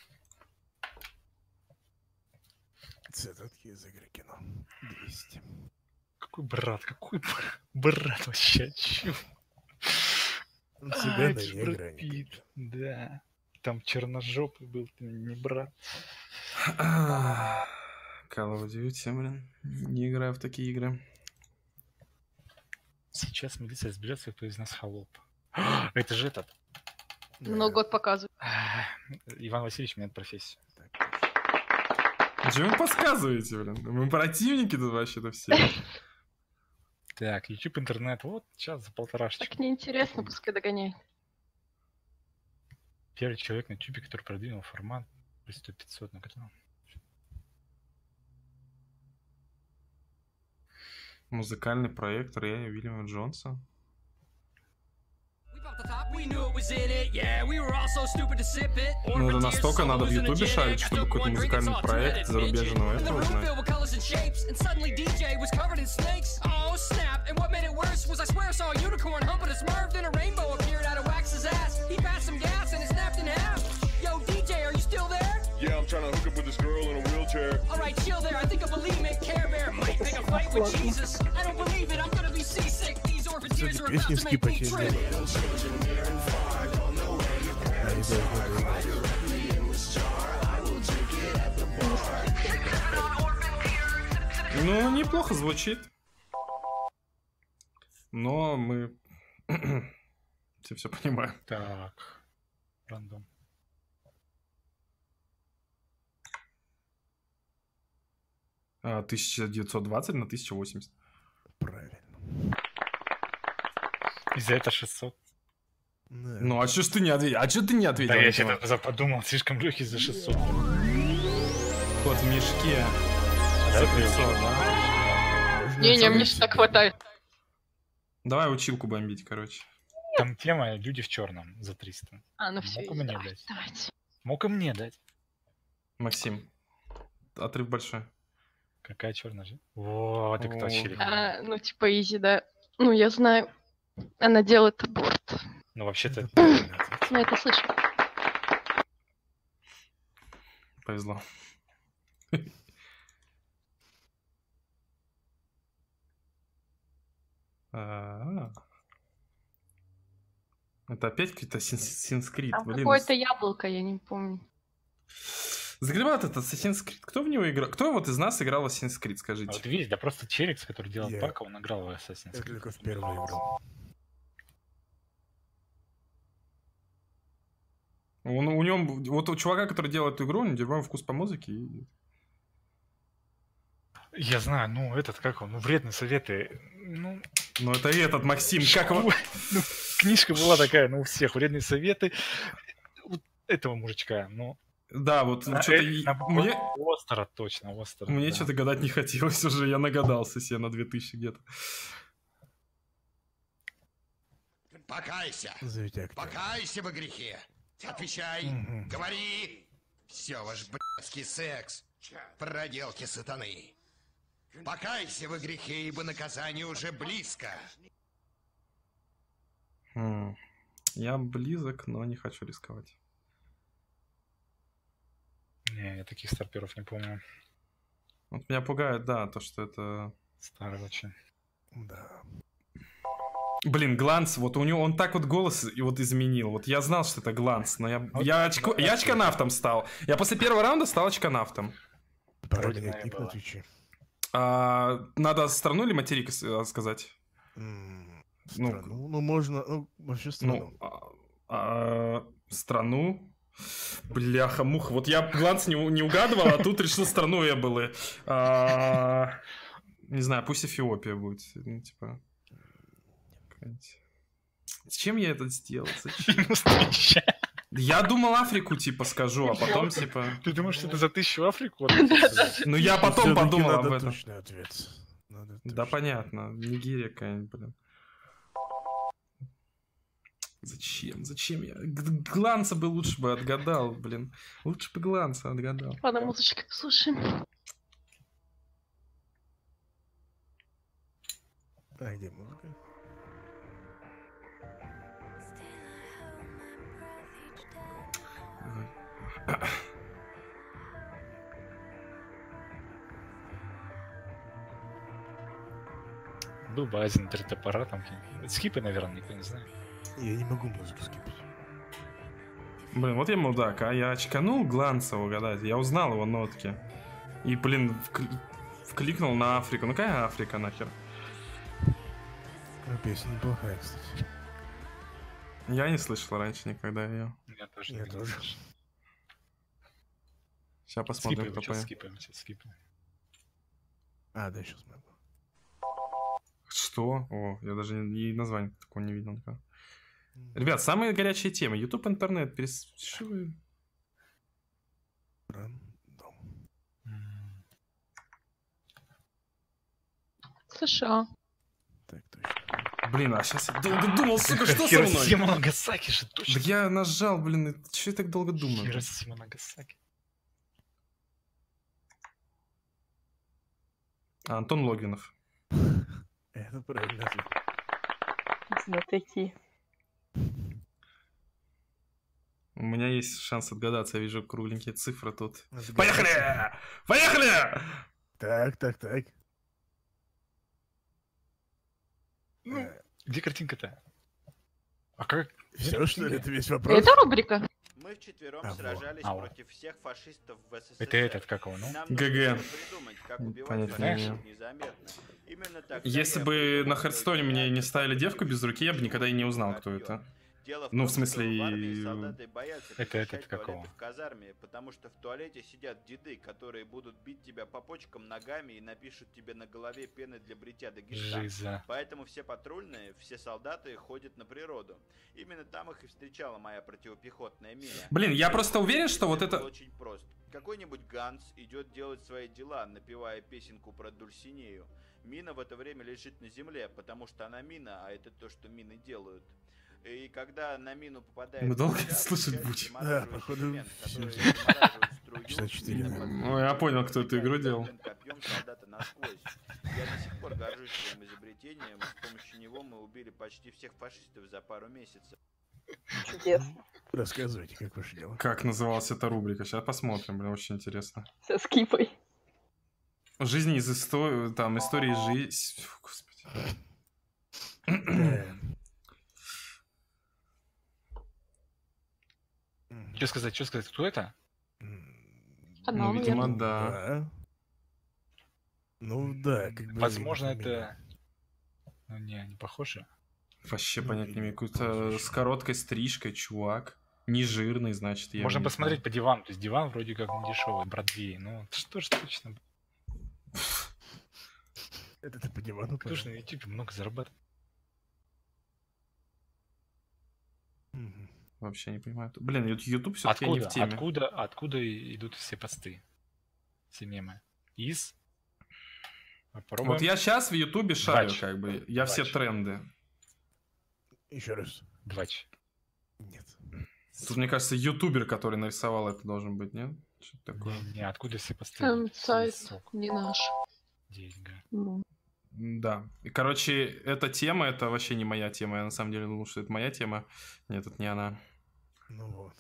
Цитатки из игры кино. 200. Какой брат брат вообще, чё? Ну, цыгана это ж не Брэд игра не Питт, да. Там черножопый был, не брат. Call of Duty, блин. Не играю в такие игры. Сейчас милиция разберется, кто из нас холоп. Это же этот. Но год показывает. Иван Васильевич меняет профессию. Чего вы подсказываете, блин? Мы противники тут вообще-то все. Так, YouTube, интернет, вот сейчас за полторашечку. Так неинтересно, пускай догоняет. Первый человек на YouTube, который продвинул формат при 100-500 на канал. Музыкальный проект Рэя Уильяма Джонса. Ну это настолько надо в Ютубе шарить, чтобы какой-то музыкальный проект зарубежного этого узнать. Yeah, I'm trying to hook up with this girl in a wheelchair. All right, chill there. I think a bulimic Care Bear might pick a fight with Jesus. I don't believe it. I'm gonna be seasick. These orphan tears are about to make me trip. Ну, неплохо звучит. Но мы все понимаем. Так, рандом. А, 1920 на 1080. Правильно. И за это 600. Да. Ну, а что ж ты не ответил? А что ты не ответил? Да, я Антон? что-то подумал, слишком легкий за 600. Кот в мешке. Да, За это 500, легко. да? Не, мне же так хватает. Давай училку бомбить, короче. Там тема «Люди в черном» за 300. А, ну все, Мог и мне дать. давайте. Мог и мне дать. Максим, отрыв большой. Какая черная же? Вот, это кто О. челик. Ну, типа, изи, да. Ну, я знаю. Она делает аборт. Ну, вообще-то, Это правильный ответ. Ну, это слышал. Повезло. А. Это опять какой-то синскрит, Там блин. какое-то яблоко, я не помню. Загребал этот Assassin's Creed. Кто в него играл? Кто вот из нас играл в Assassin's Creed, а скажите? вот видишь, да просто Челикс, который делал Я- пак, он играл в Assassin's Я Creed. только в первый играл. У него, вот у чувака, который делает эту игру, у него дерьмовый вкус по музыке. И... Я знаю, ну, этот, как он, ну, вредные советы. Ну, Ну это этот, Максим, как его... ну, книжка была такая, ну, у всех, вредные советы вот этого мужичка, ну. Да, вот что-то... Мне, Остро, точно, остро. мне да. что-то гадать не хотелось уже, я нагадался себе на 2000 где-то. Покайся! Назовите актера. Покайся во грехе! Отвечай! Мгм. Говори! Все ваш блядский секс! Проделки сатаны! Покайся во грехе, ибо наказание уже близко! Я близок, но не хочу рисковать. Не, я таких старперов не помню. Вот меня пугает, да, то, что это... Старый очень. Да. Блин, Гланс, вот у него, он так вот голос и вот изменил. Вот я знал, что это Гланс, но я очконавтом стал. Я после первого раунда стал очконавтом. Пора Вроде менять моя ник на была. Твиче. Надо страну или материк сказать? М, Ну, Страну. Ну, можно... Ну, вообще страну. Страну? Бляха-муха. Вот я Гланс не угадывал, а тут решил страну я был. Не знаю, пусть Эфиопия будет. Ну, типа... ебать. Зачем я это сделал? Зачем? Минус 1000. Я думал Африку, типа, скажу, а потом, типа... Ты думаешь, что ты за 1000 Африку? Ну, я потом Всё-таки подумал об надо этом. точный ответ. Надо Да, точный. понятно. Нигерия какая-нибудь, блин. Зачем? Зачем я? Гланца бы лучше бы отгадал, блин. Лучше бы Гланца отгадал. Ладно, музычка, послушаем. А где музыка? Был бы один 3 топора там. Скипы, наверное, никто не знает. Я не могу музыку скипать. Блин, вот я мудак, а я очканул Гланца угадать. Я узнал его нотки. И, блин, вкликнул на Африку. Ну какая Африка нахер? А песня неплохая, кстати. Я не слышал раньше никогда ее. Я тоже Я не тоже. слышу. Сейчас посмотрим, Скипаем, кто сейчас поет. скипаем, сейчас скипаем. А, да, сейчас могу. Что? О, я даже и название такого не видел никогда. Ребят, самые горячие темы. YouTube, интернет. Что вы? Рандом. США. Так, точно. Блин, а сейчас я долго думал, сука, что со Хиросима, мной? Нагасаки же точно. Так я нажал, блин, и что я так долго думаю? Хиросима, Нагасаки. А, Антон Логвинов. Это правильно ответ. Знатоки. У меня есть шанс отгадаться, я вижу кругленькие цифры тут. Отгадайте. Поехали! Поехали! Так. Ну, где картинка-то? А как? Все, что ли, это весь вопрос? Это рубрика? Мы вчетвером А, во. сражались А, во. против всех фашистов в СССР. Это этот, как его, ну? Нам ГГ. нужно было придумать, как убивать Понятия не фашистов имею. незаметно. Именно тогда Если я бы придумал на Хардстоуне свой мне не гениальный ставили девку без руки, я бы никогда и не узнал, кто копье. это. Дело Ну, том, в смысле, что в армии и- солдаты боятся Это посещать этот какого? туалеты в казарме, потому что в туалете сидят деды, которые будут бить тебя по почкам ногами и напишут тебе на голове пены для бритья Дагестан. Жиза. Поэтому все патрульные, все солдаты ходят на природу. Именно там их и встречала моя противопехотная мина. Блин, я просто уверен, что вот Был это... очень прост. Какой-нибудь Ганс идет делать свои дела, напевая песенку про Дульсинею. Мина в это время лежит на земле, потому что она мина, а это то, что мины делают. И когда на мину попадает... Мы долго заряд, это слушать включается будем. замораживающий Да, походу, элемент, который всё. замораживает струю, 64. мина подходит Ну, я понял, кто эту игру к делал. копьем солдата насквозь. Я до сих пор горжусь своим изобретением. С помощью него мы убили почти всех фашистов за пару месяцев. Чудесно. Рассказывайте, как ваше дело. Как называлась эта рубрика? Сейчас посмотрим, блин, очень интересно. Со скипой. Жизнь из истории, там, истории жизни... Господи. Что сказать, кто это? Канал, Ну, видимо, наверное. да. Ну да, как бы... Возможно, фамилия. это... Ну не похоже. Вообще Ну, понять не имею. видимо, Какой-то похоже. с короткой стрижкой чувак. Не жирный, значит, я Можно не посмотреть по дивану. То есть диван вроде как не дешевый, Бродвей. Ну, что ж точно. Это ты по дивану Кто ж на понял? YouTube много зарабатывает? Мгм. знаю. Вообще не понимаю. Блин, YouTube все-таки не в теме. Откуда идут все посты? Все мемы? Из? Попробуем. Вот я сейчас в Ютубе шарю, Двач. как бы. Я все Двач. тренды. Еще раз. Двач. Нет. Тут, мне кажется, ютубер, который нарисовал это, должен быть, нет? Что такое? Не, откуда все посты? Сайт Сок, не наш. деньга. Ну. Да. И, короче, эта тема, это вообще не моя тема. Я на самом деле думал, что это моя тема. Нет, это не она. Ну вот.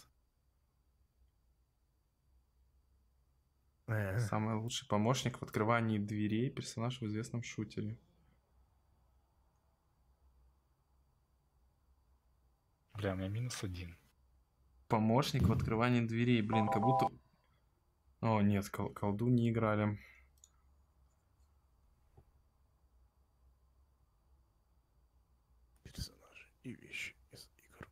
Самый лучший помощник в открывании дверей, персонаж в известном шутере. Бля, у меня -1. Помощник в открывании дверей. Блин, как будто... О, нет, колду не играли. Персонажи и вещи из игр.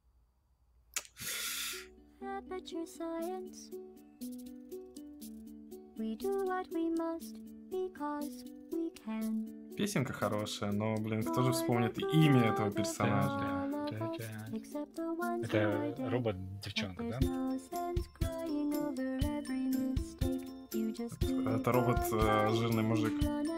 Aperture Science. We do what we must because we can. Песенка хорошая, но, блин, кто же вспомнит имя этого персонажа? Это робот-девчонка, да? Это робот жирный мужик.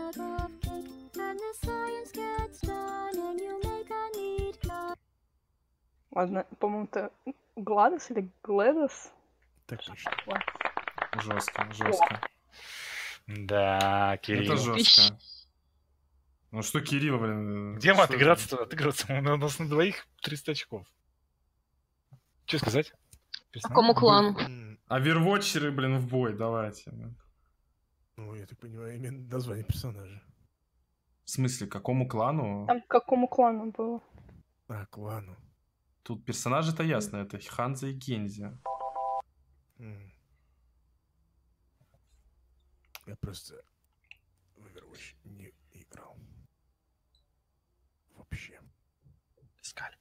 Ладно, по-моему, это Гладос или Гледос? Так точно. Жестко, жестко. Да, Кирилл. Это жестко. Ну что, Кирилл, блин? Где мы что отыграться? У нас на двоих 300 очков. Что сказать? Какому клану? Овервотчеры, блин, в бой, давайте. Ну, я так понимаю, именно название персонажа. В смысле, какому клану? Там к какому клану было? А, клану. Тут персонажи-то ясно, это Ханза и Гензи. Я просто в Overwatch не играл. Вообще. Скальп.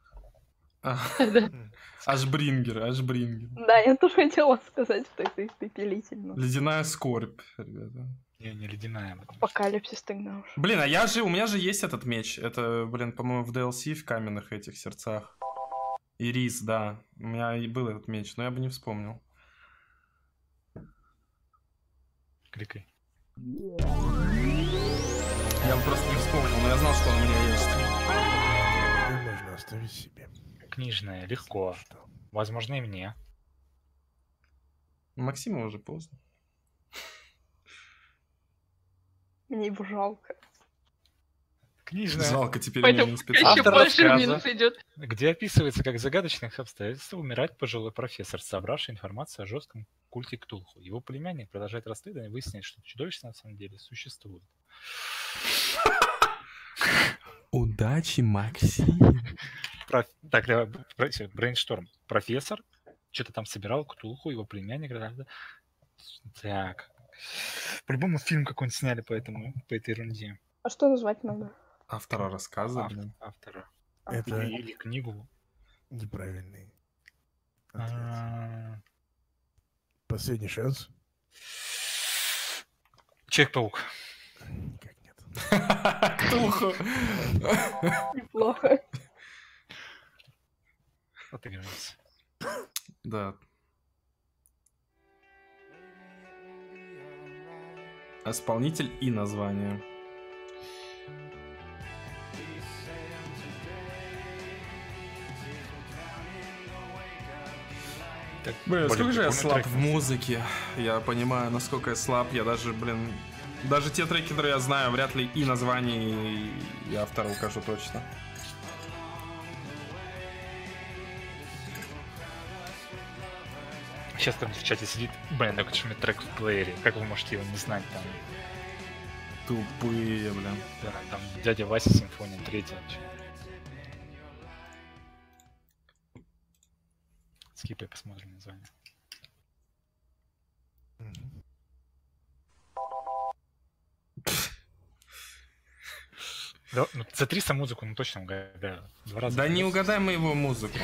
Ашбрингер. Да, я тоже хотела сказать, что это испепелительно. Ледяная скорбь, ребята. Не ледяная. Апокалипсис тогда уж. Блин, у меня же есть этот меч. Это, блин, по-моему, в DLC в каменных этих сердцах. Ирис, да. У меня и был этот меч, но я бы не вспомнил. Кликай. Я бы просто не вспомнил, но я знал, что он у меня есть. Да, можно оставить себе. Книжная, легко. Возможно, и мне. Максиму уже поздно. Мне его жалко. Книжная. Жалко, теперь Пойдем, не еще Автор больше рассказа, минус идет. где описывается, как в загадочных обстоятельствах умирает пожилой профессор, собравший информацию о жестком культе Ктулху. Его племянник продолжает расследование и выясняет, что чудовище на самом деле существует. Удачи, Максим. Так, давай, брейншторм. Профессор что-то там собирал Ктулху, его племянник. Так. По-любому фильм какой-нибудь сняли по этой ерунде. А что назвать надо? Автора рассказа, блин. Автора. Это Или книгу. неправильный ответ. Последний шанс? Человек-паук. Никак нет. Ктулху. Неплохо. Отыгрывается. Да. Исполнитель и название. Так, Блин, более сколько же я прикольный слаб трек. в музыке. Я понимаю, насколько я слаб. Я даже, блин... Даже те треки, которые я знаю, вряд ли и название, и автора укажу точно. Сейчас там в чате сидит, блин, такой шумит трек в плеере. Как вы можете его не знать там? Тупые, блин. Да, там дядя Вася симфония 3. Скипай, посмотрим название. Да, ну, за 300 музыку, ну точно угадаю. 2 раза. Да не угадаем мы его музыку.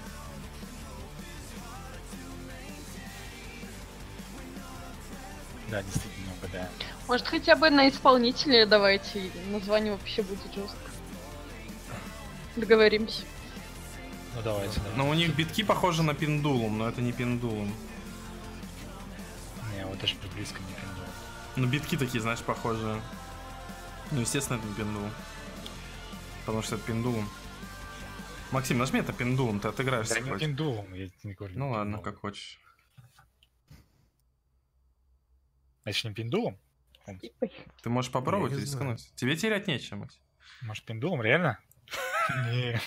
Да, действительно угадаю. Может, хотя бы на исполнителя давайте, и название вообще будет жестко. Договоримся. Ну давайте, да. Но у них битки похожи на пендулум, но это не пендулум. Не, вот даже близко не пиндул. Ну битки такие, знаешь, похожие. Ну, естественно, это не пендулум. Потому что это пендулум. Максим, нажми это пендулум, ты отыграешься. Да не пиндулум, я не говорю. Ну ладно, как хочешь. Значит, не пиндулом? Ты можешь попробовать Я не рискнуть. Тебе терять нечем. Максим. Может, пиндулом, реально? Нет.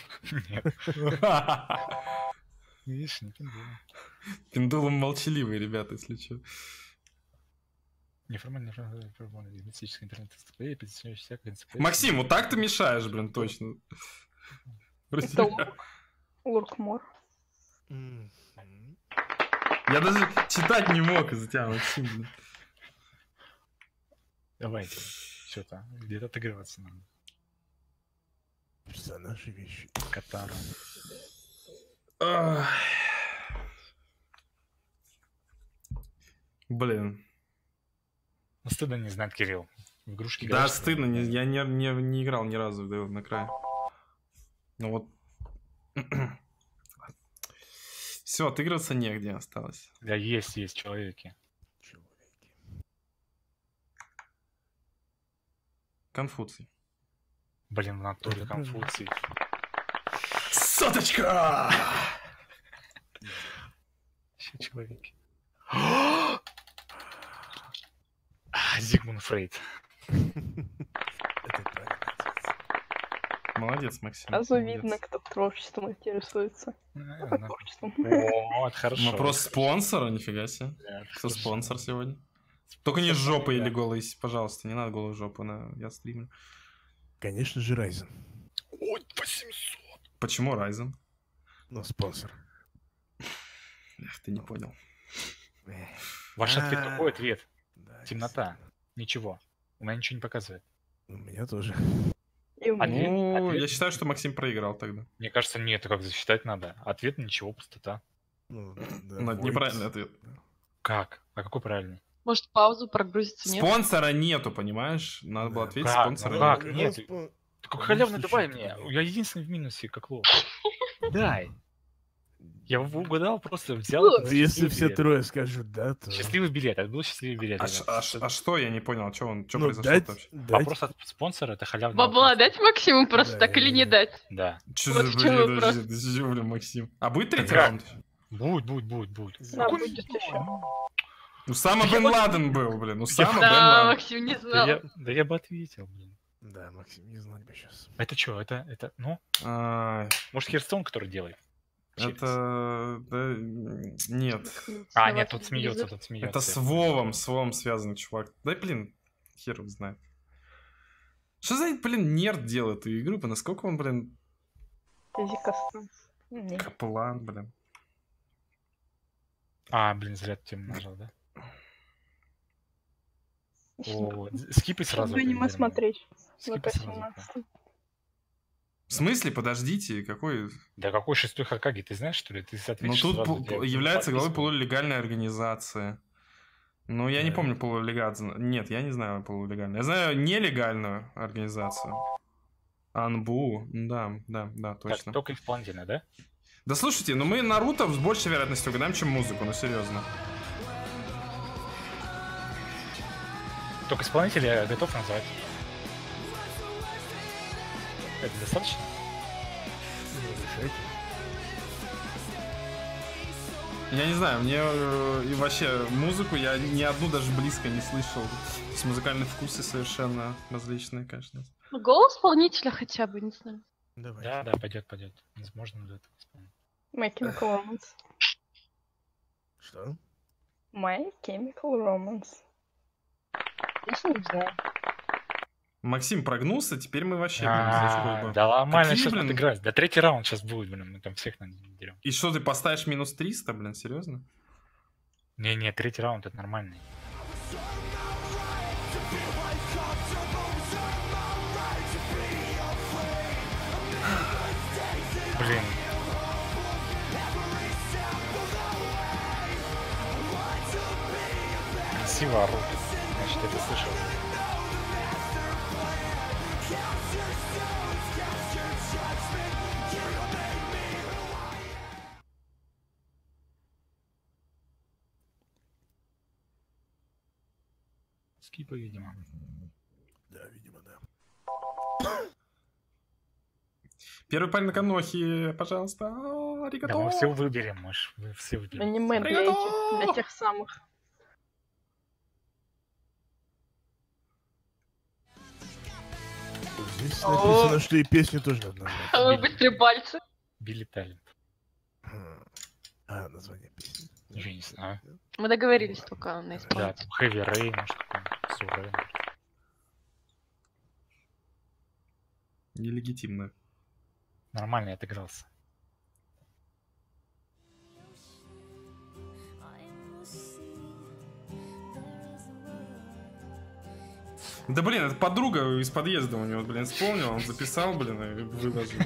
Видишь, не пиндулом. Пендулум молчаливый, ребята, если что. Неформальная мистическая интернет-энциклопедия, пересечающая всякое энциклопедия. Максим, вот так ты мешаешь, блин, точно. Прости. Это Луркмор. Я даже читать не мог из-за тебя, Максим, блин. Давайте. Что-то. Где-то отыгрываться надо. Персонажи, вещи. Катара. Ах. Блин. Ну, стыдно не знать, Кирилл. В игрушки Да, играешь, стыдно, я не играл ни разу в Devil May Cry. Ну вот. Все, отыгрываться негде осталось. Да, есть человеки. Конфуций. Блин, в натуре Конфуций. Соточка! Еще человеки. Зигмунд Фрейд. Это правильно. Молодец, Максим. Сразу молодец. видно, кто творчеством интересуется. Творчеством. Вот, хорошо. Вопрос спонсора, нифига себе. Да, Кто слушай, спонсор сегодня? Только не с жопой да. или голой, пожалуйста, не надо голую жопу, я стримлю. Конечно же, Ryzen. Ой, 800. Почему Ryzen? Ну, спонсор. Эх, ты не понял. Ваш ответ А, какой ответ? да, Темнота. Ничего. У меня ничего не показывает. У меня тоже. И у меня. Ответ- Ну, ответ- я считаю, что Максим проиграл тогда. Мне кажется, нет, это как засчитать надо. Ответ ничего, пустота. Ну, да, Ну, это void. неправильный ответ. Как? А какой правильный? Может, паузу прогрузится, нет? Спонсора нету, понимаешь? Надо было Да. ответить Как? спонсора. Ну как? нет. Нет. Такой халявный слушай, давай ты мне. понял. Я единственный в минусе, как лох. Дай. Я угадал, просто взял. Ну, этот Если счастливый все билет. трое скажут да, то... Счастливый билет, это был счастливый билет. А, ребят. что? Я не понял, что Ну, произошло дать, вообще? дать. Вопрос от спонсора это халявный Бабла вопрос. дать Максиму просто Да, так или не дать? Да. Что Вот за в чём бред вопрос. вообще? Ты чё, блин, Максим? А будет третий Как? раунд? Будет. Да, Какой будет еще. Усама Бен Ладен был, блин. Усама Бен Да, Ладен. Максим не Да знал. я бы ответил, блин. Да, Максим, не знать бы сейчас. Это что? Это, ну? Ай, Может, Херстон, который делает? Через. Это... да, нет. А, нет, тут смеется, тут смеется. Это с Вовом связано, чувак. Да, блин, хер его знает. Что за, блин, нерд делает эту игру? Насколько он, блин, Казикастан. Не. каплан, блин. А, блин, зря эту тему нажал, да? Чтобы О, скипай сразу. это, аниме Вильям. смотреть. Скипай В сразу. 18. В смысле? Подождите, какой... Да какой шестой Хокаги, ты знаешь, что ли? Ты Ну, ответишь тут сразу, я является главой подписку. полулегальной организации. Ну, я не Да. помню полулегальную. Нет, я не знаю полулегальную. Я знаю нелегальную организацию. Анбу. Да, Так, точно. только исполнительно, да? Да слушайте, ну мы Наруто с большей вероятностью угадаем, чем музыку, ну серьезно. Только исполнителя я готов назвать. Это достаточно? Решайте. Я не знаю, мне и вообще музыку я ни одну даже близко не слышал. То есть музыкальные вкусы совершенно различные, конечно. Ну, голос исполнителя хотя бы, не знаю. Давай. Да, пойдет. Возможно, до этого исполнить. My Chemical Romance. Что? My Chemical Romance. Песню не знаю. Максим прогнулся, теперь мы вообще, блин, за хуй бы. Да нормально, Какие, сейчас блин? будут играть. Да третий раунд сейчас будет, блин, мы там всех дерем. И что, ты поставишь минус 300, блин, серьезно? Не, третий раунд это нормальный. Блин. Красиво орут. Значит, это слышал. Скипа, видимо. Да, видимо, да. Первый парень на Канохи, пожалуйста. Аригато. Да, мы все выберем, вы все выберем. Аниме для этих, для тех самых. Здесь написано, что и песню тоже надо назвать. А вы быстрее пальцы. Билли Талент. А, название песни. Ничего не знаю. Мы договорились только на Да, исполнителя. там Heavy Rain, может, какой-нибудь. Суррей. Нелегитимно. Нормально я отыгрался. Да блин, это подруга из подъезда у него, блин, вспомнил, он записал, блин, и выложил.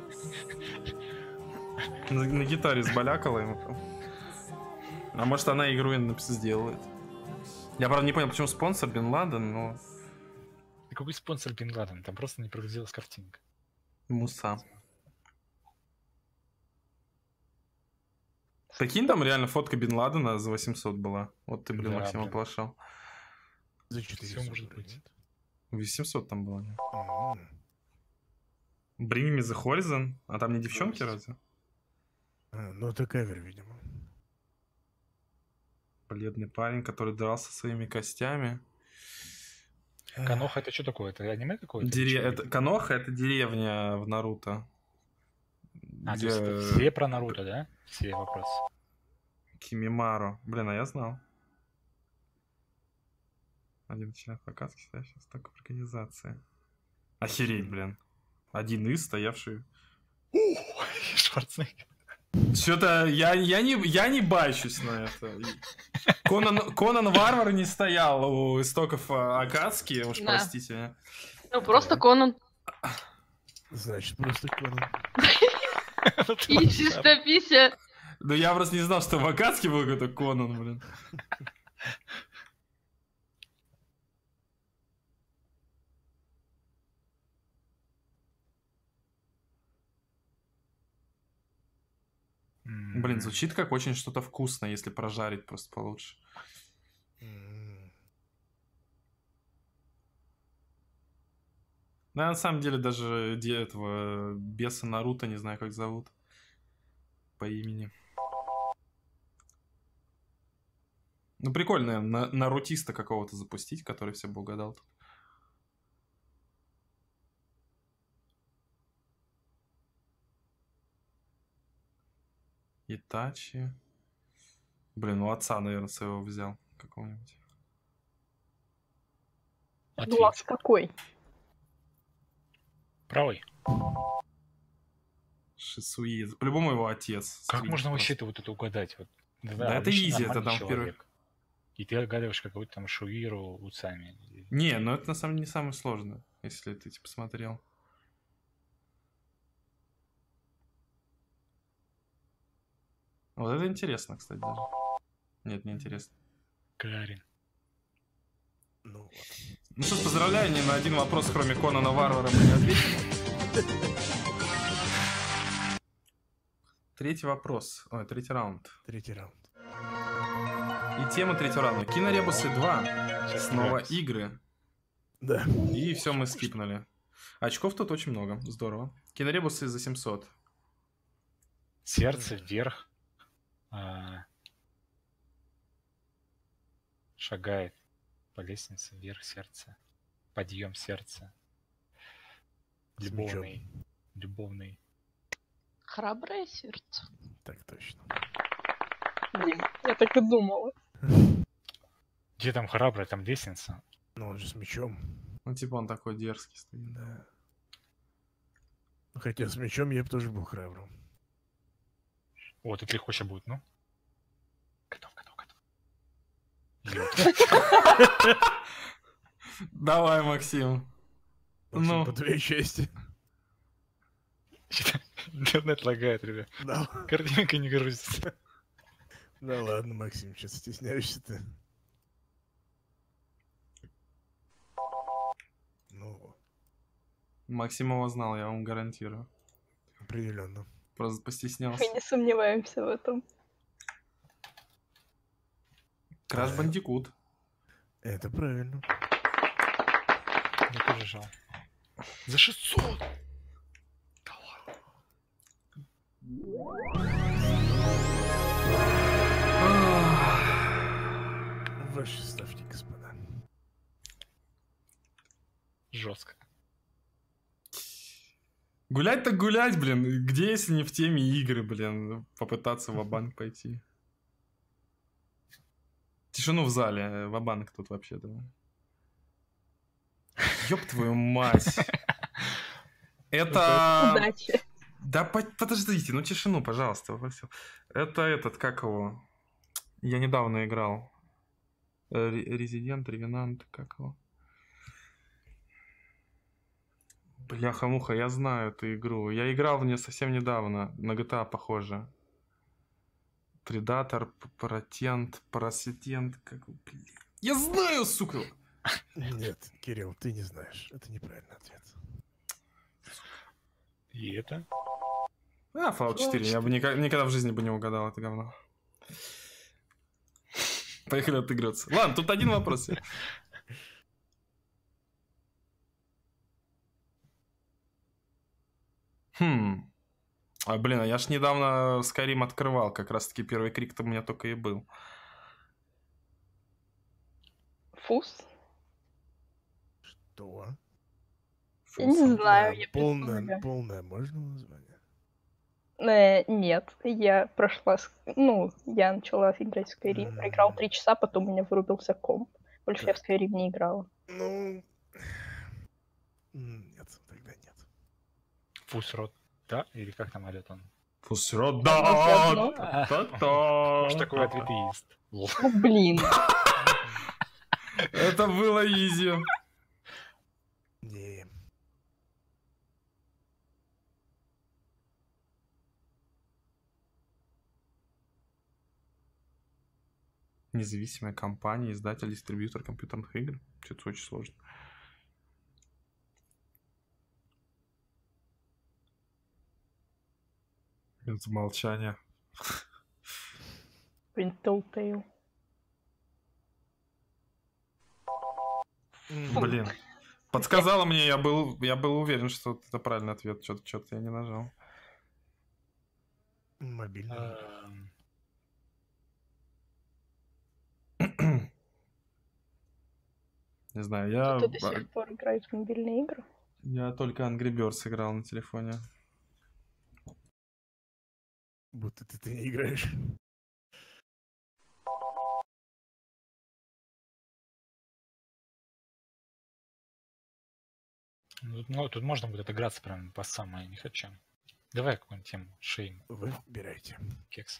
На гитаре сбалякала ему. А может она игру сделает. Я, правда, не понял, почему спонсор Бен Ладен, но... И какой спонсор Бен Ладен? Там просто не прогрузилась картинка. Муса. Прикинь, там реально фотка Бен Ладена за 800 была. Вот ты, блин, Да, Максим блин. оплошал. За Всё 400 может вроде, быть. нет? 800 там было. нет? М. Bring Me The Horizon? А там не девчонки разве? Ну это кавер, видимо. Бледный парень, который дрался своими костями. Каноха это что такое? Это аниме какое-то? Каноха — это деревня в Наруто. А, то где есть это все про Наруто, да? Все вопросы. Кимимаро. Блин, а я знал. Один член Акацки, стоящий в сток организации. Охереть, блин. Один из стоявший. Шварценеггер. Что-то я не бачусь на это. Конан Варвар не стоял у истоков Акацки, уж Да. простите меня. Ну, просто Конан. Значит, просто Конан. И чистопися. Да я просто не знал, что в Акацке был какой-то Конан, блин. Блин, звучит как очень что-то вкусное, если прожарить просто получше. М. Да, на самом деле даже этого беса Наруто, не знаю, как зовут по имени. Ну, прикольно, нарутиста какого-то запустить, который все бы угадал тут. Итачи. Блин, у отца, наверное, своего взял какого-нибудь. Глаз какой? Правый. Шисуи. По-любому его отец. Как Стрит можно просто. вообще это вот это угадать? Вот, Да это обычно изи, это нормальный там в первых... человек. И ты отгадываешь какой-то там Шуиру Уцами. Не, ну это на самом деле не самое сложное, если ты типа смотрел. Вот это интересно, кстати, даже. Нет, не интересно. Карин. Ну вот. Ну что ж, поздравляю, ни на один вопрос, кроме Конана Варвара, мы не ответили. Третий вопрос. Ой, третий раунд. Третий раунд. И тема третьего раунда. Киноребусы 2. Сейчас Снова ребус. игры. Да. И все мы скипнули. Очков тут очень много. Здорово. Киноребусы за 700. Сердце вверх. Шагает по лестнице вверх сердце. Подъем сердца. С мечом. Любовный. Храброе сердце. Так точно. Блин, я так и думала. Где там храбрый, там лестница. Ну он же с мечом. Ну, типа он такой дерзкий стоит. Да. Ну, хотя с мечом я бы тоже был храбрым. О, тут легко сейчас будет, ну. Готов. Давай, Максим. Максим, Ну. по твоей чести. Интернет лагает, ребят. Да. Картинка не грузится. Да ладно, Максим, что стесняешься-то? Ну, Максим его знал, я вам гарантирую. определенно. Просто постеснялся. Мы не сомневаемся в этом. Краш Бандикут. Это правильно. Я тоже жал. За 600! Да ладно. Ваши ставки, господа. Жестко. Гулять так гулять, блин. Где, если не в теме игры, блин, попытаться в банк пойти? Тишину в зале. Ва-банк тут вообще, давай. Ёб твою мать. Это... Удачи. Да подождите, ну тишину, пожалуйста, попросил. Это этот, как его? Я недавно играл. Резидент, Ревенант, как его? Бляха-муха, я знаю эту игру. Я играл в нее совсем недавно. На GTA похоже. Предатор, Паратент, Параситент, как... Блин. Я знаю, сука! Нет, Кирилл, ты не знаешь. Это неправильный ответ. И это? Fallout 4. Я бы никогда в жизни бы не угадал это говно. Поехали отыгрываться. Ладно, тут один вопрос. Блин, а я ж недавно Skyrim открывал. Как раз таки первый крик-то у меня только и был. Фус? Что? Я не знаю, я Полное можно название? Нет, я прошла... я начала играть в Skyrim, проиграл 3 часа, потом у меня вырубился комп. Больше я в Skyrim не играла. Ну... Нет, тогда нет. Фусрот, да? Или как там орёт он? Фусрот, да! Может, такой ответ и есть. Ну, блин. Это было изи. Не. Независимая компания, издатель, дистрибьютор компьютерных игр. Что-то очень сложно. Это молчание. Telltale. Блин. Подсказала мне, я был уверен, что это правильный ответ. Что-то я не нажал. Мобильный. Не знаю, я... Кто до сих пор играет в мобильные игры? Я только Angry Birds играл на телефоне. Будто ты не играешь. Ну, тут можно будет отыграться прям по самой не хочу. Давай какую-нибудь тему. Шейм. Выбирайте. Кекс.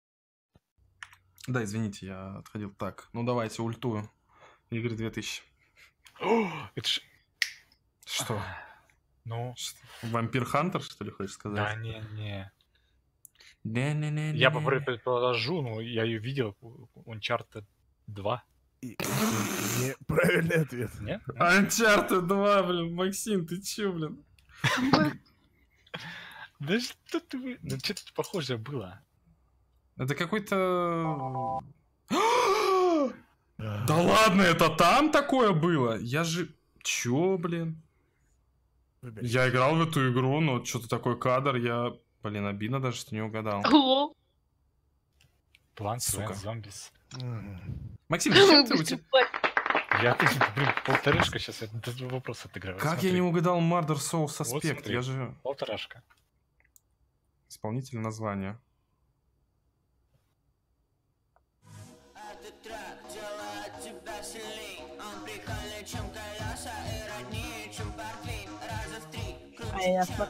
Да, извините, я отходил. Так, ну давайте ультую. Игры 2000. Это ж... Что? Ну... Вампир Хантер, что ли, хочешь сказать? Да, не. Не-не-не. Я предположу, но я ее видел. Uncharted 2. Правильный ответ. Нет? Uncharted 2, блин. Максим, ты чё, блин? Да что ты... Ну что-то похожее было. Это какой-то... Да ладно, это там такое было? Я же... Чё, блин? Я играл в эту игру, но что-то такой кадр, я... Блин, обидно даже, что не угадал. Plants vs. Zombies. Максим, зачем ты у тебя... Я, блин, полторашка сейчас, это вопрос отыгрываю. Как я не угадал Murder Soul Suspect? Я же... Полторашка. Исполнитель названия. Понятно.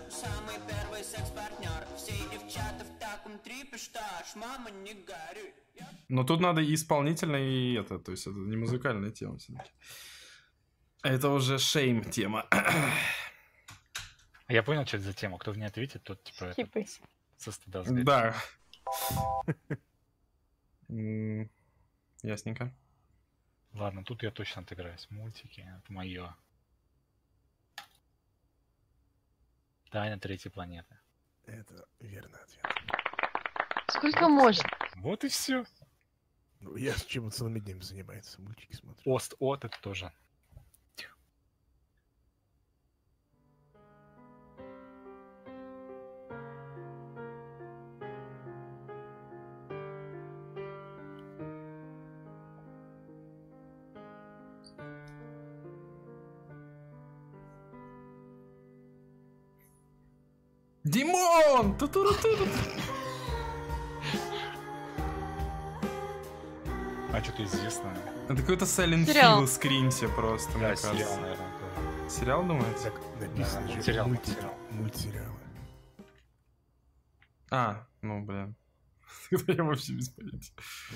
Но тут надо и исполнительно, и это, то есть это не музыкальная тема все-таки. Это уже шейм тема. Я понял, что это за тема. Кто в ней ответит, тот типа со стыда сгорит. Да. Ясненько. Ладно, тут я точно отыграюсь. Мультики, это мое. Тайна третьей планеты. Это верный ответ. Сколько можно? Вот и все. Ну, я с чем целыми днями занимается, мультики смотрю. Ост-от это тоже. Димон! А что-то известное. Это какой-то Silent Сериал. Hill скринси просто, мне Да, кажется. сериал, наверное, тоже. Сериал, думаете? Так написано Да, же мультсериал, мультсериалы. А, ну, блин. Я вообще без понятия.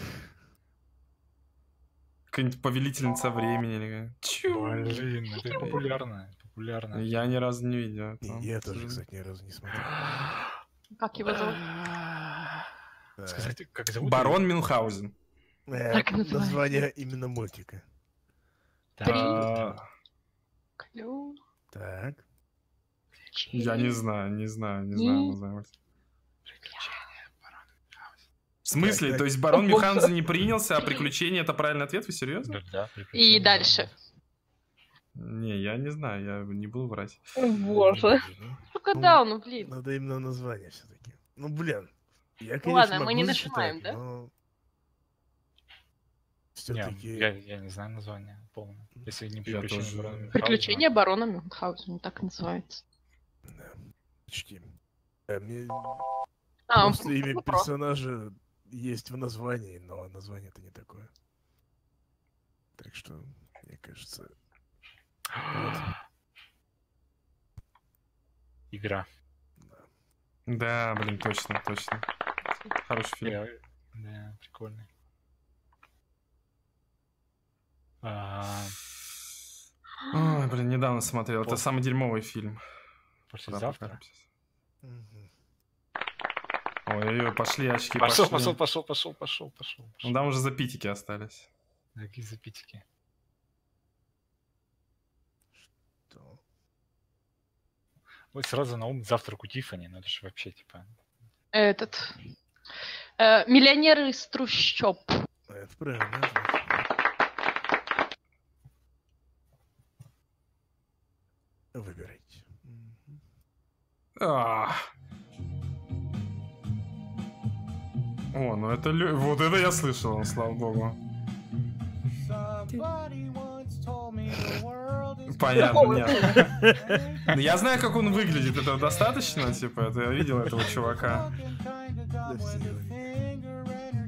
Какая-нибудь повелительница времени или как? Чё? Блин, это популярно. Популярно. Я ни разу не видел. это. Я тоже, кстати, ни разу не смотрел. Как его зовут? Да. Сказать, как зовут? Барон Мюнхгаузен. Так и называется. Название именно мультика. Клёво. Так. Я не знаю название. В смысле? Так, То есть барон О, боже. Мюнхгаузен не принялся, а приключения это правильный ответ? Вы серьезно? Да, И дальше. Не, я не знаю, я не буду врать. Боже. Ну-ка да, ну блин. Надо именно название все-таки. Ну, блин. Я, Ну ладно, конечно, мы не могу нажимаем, засчитать, да? но... Не, Все-таки... я не знаю название полное. Если не Я приключения тоже. барона Мюнхгаузена. Приключения барона Мюнхгаузена, так и называется. Да, почти. Мне А, просто имя ну, персонажа есть в названии, но название это не такое. Так что, мне кажется... вот. Игра. Да, блин, точно. Хороший фильм. Да, прикольный. Ой, блин, недавно смотрел. Это самый дерьмовый фильм. Послезавтра. Мгм. Ой, пошли очки, Пошел. Ну, там уже запитики остались. Какие запитики? То. Вот сразу на ум завтрак у Тиффани, ну это же вообще типа... Этот... Миллионеры из трущоб. Это правильно. Выбирайте. Мгм. О, ну это... Вот это я слышал, слава богу. Понятно, нет. Ну, я знаю, как он выглядит, этого достаточно, типа, это я видел этого чувака. Да, все говорят.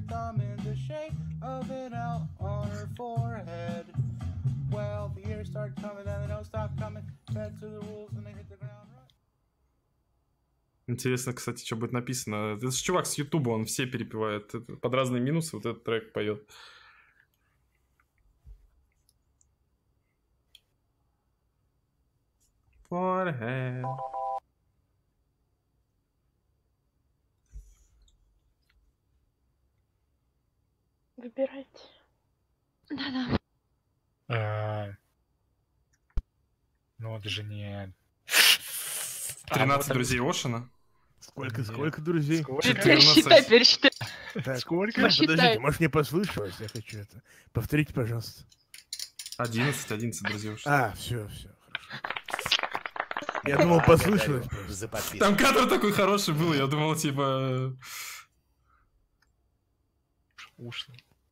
Интересно, кстати, что будет написано. Это же чувак с Ютуба, он все перепевает. Это под разные минусы вот этот трек поет. Forehead. Выбирайте. Да-да. Ну это же не... 13 друзей Ошина. Сколько друзей? Пересчитай. Так, Сколько? Посчитай. подождите, может мне послышалось? Я хочу это. Повторите, пожалуйста. 11 друзей Ошина. А, все, хорошо. Я думал, послышалось. За подписку. Там кадр такой хороший был, я думал, типа... Ушло.